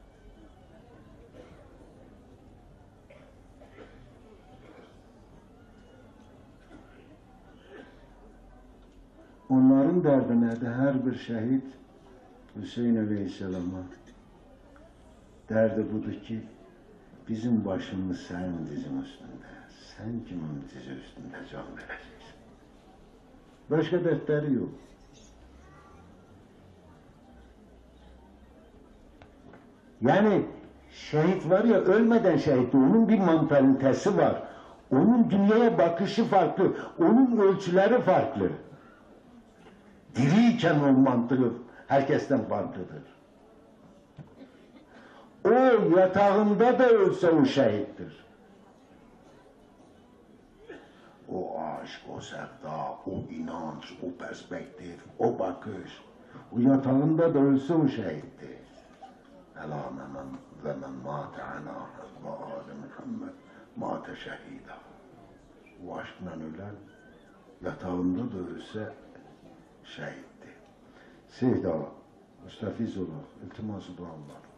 Onların derdine de her bir şehit Hüseyin Aleyhisselam'a derdi budur ki bizim başımız senin dizin üstünde. Sen kimin dizi üstünde can vereceksin? Başka dertleri yok. Yani şehit var ya, ölmeden şehit, onun bir mantalitesi var. Onun dünyaya bakışı farklı. Onun ölçüleri farklı. Diriyken o mantığı herkesten farklıdır. O yatağında da ölse o şehittir. O aşk, o sevda, o inanç, o perspektif, o bakış. O yatağında da ölse o şehittir. Ela men ve men mâte alâ ve âle Muhammed mâte şehîdâ. O aşkla ölen yatağında da ölse şehitti. Seyda, müstafiz olarak iltiması duanlar.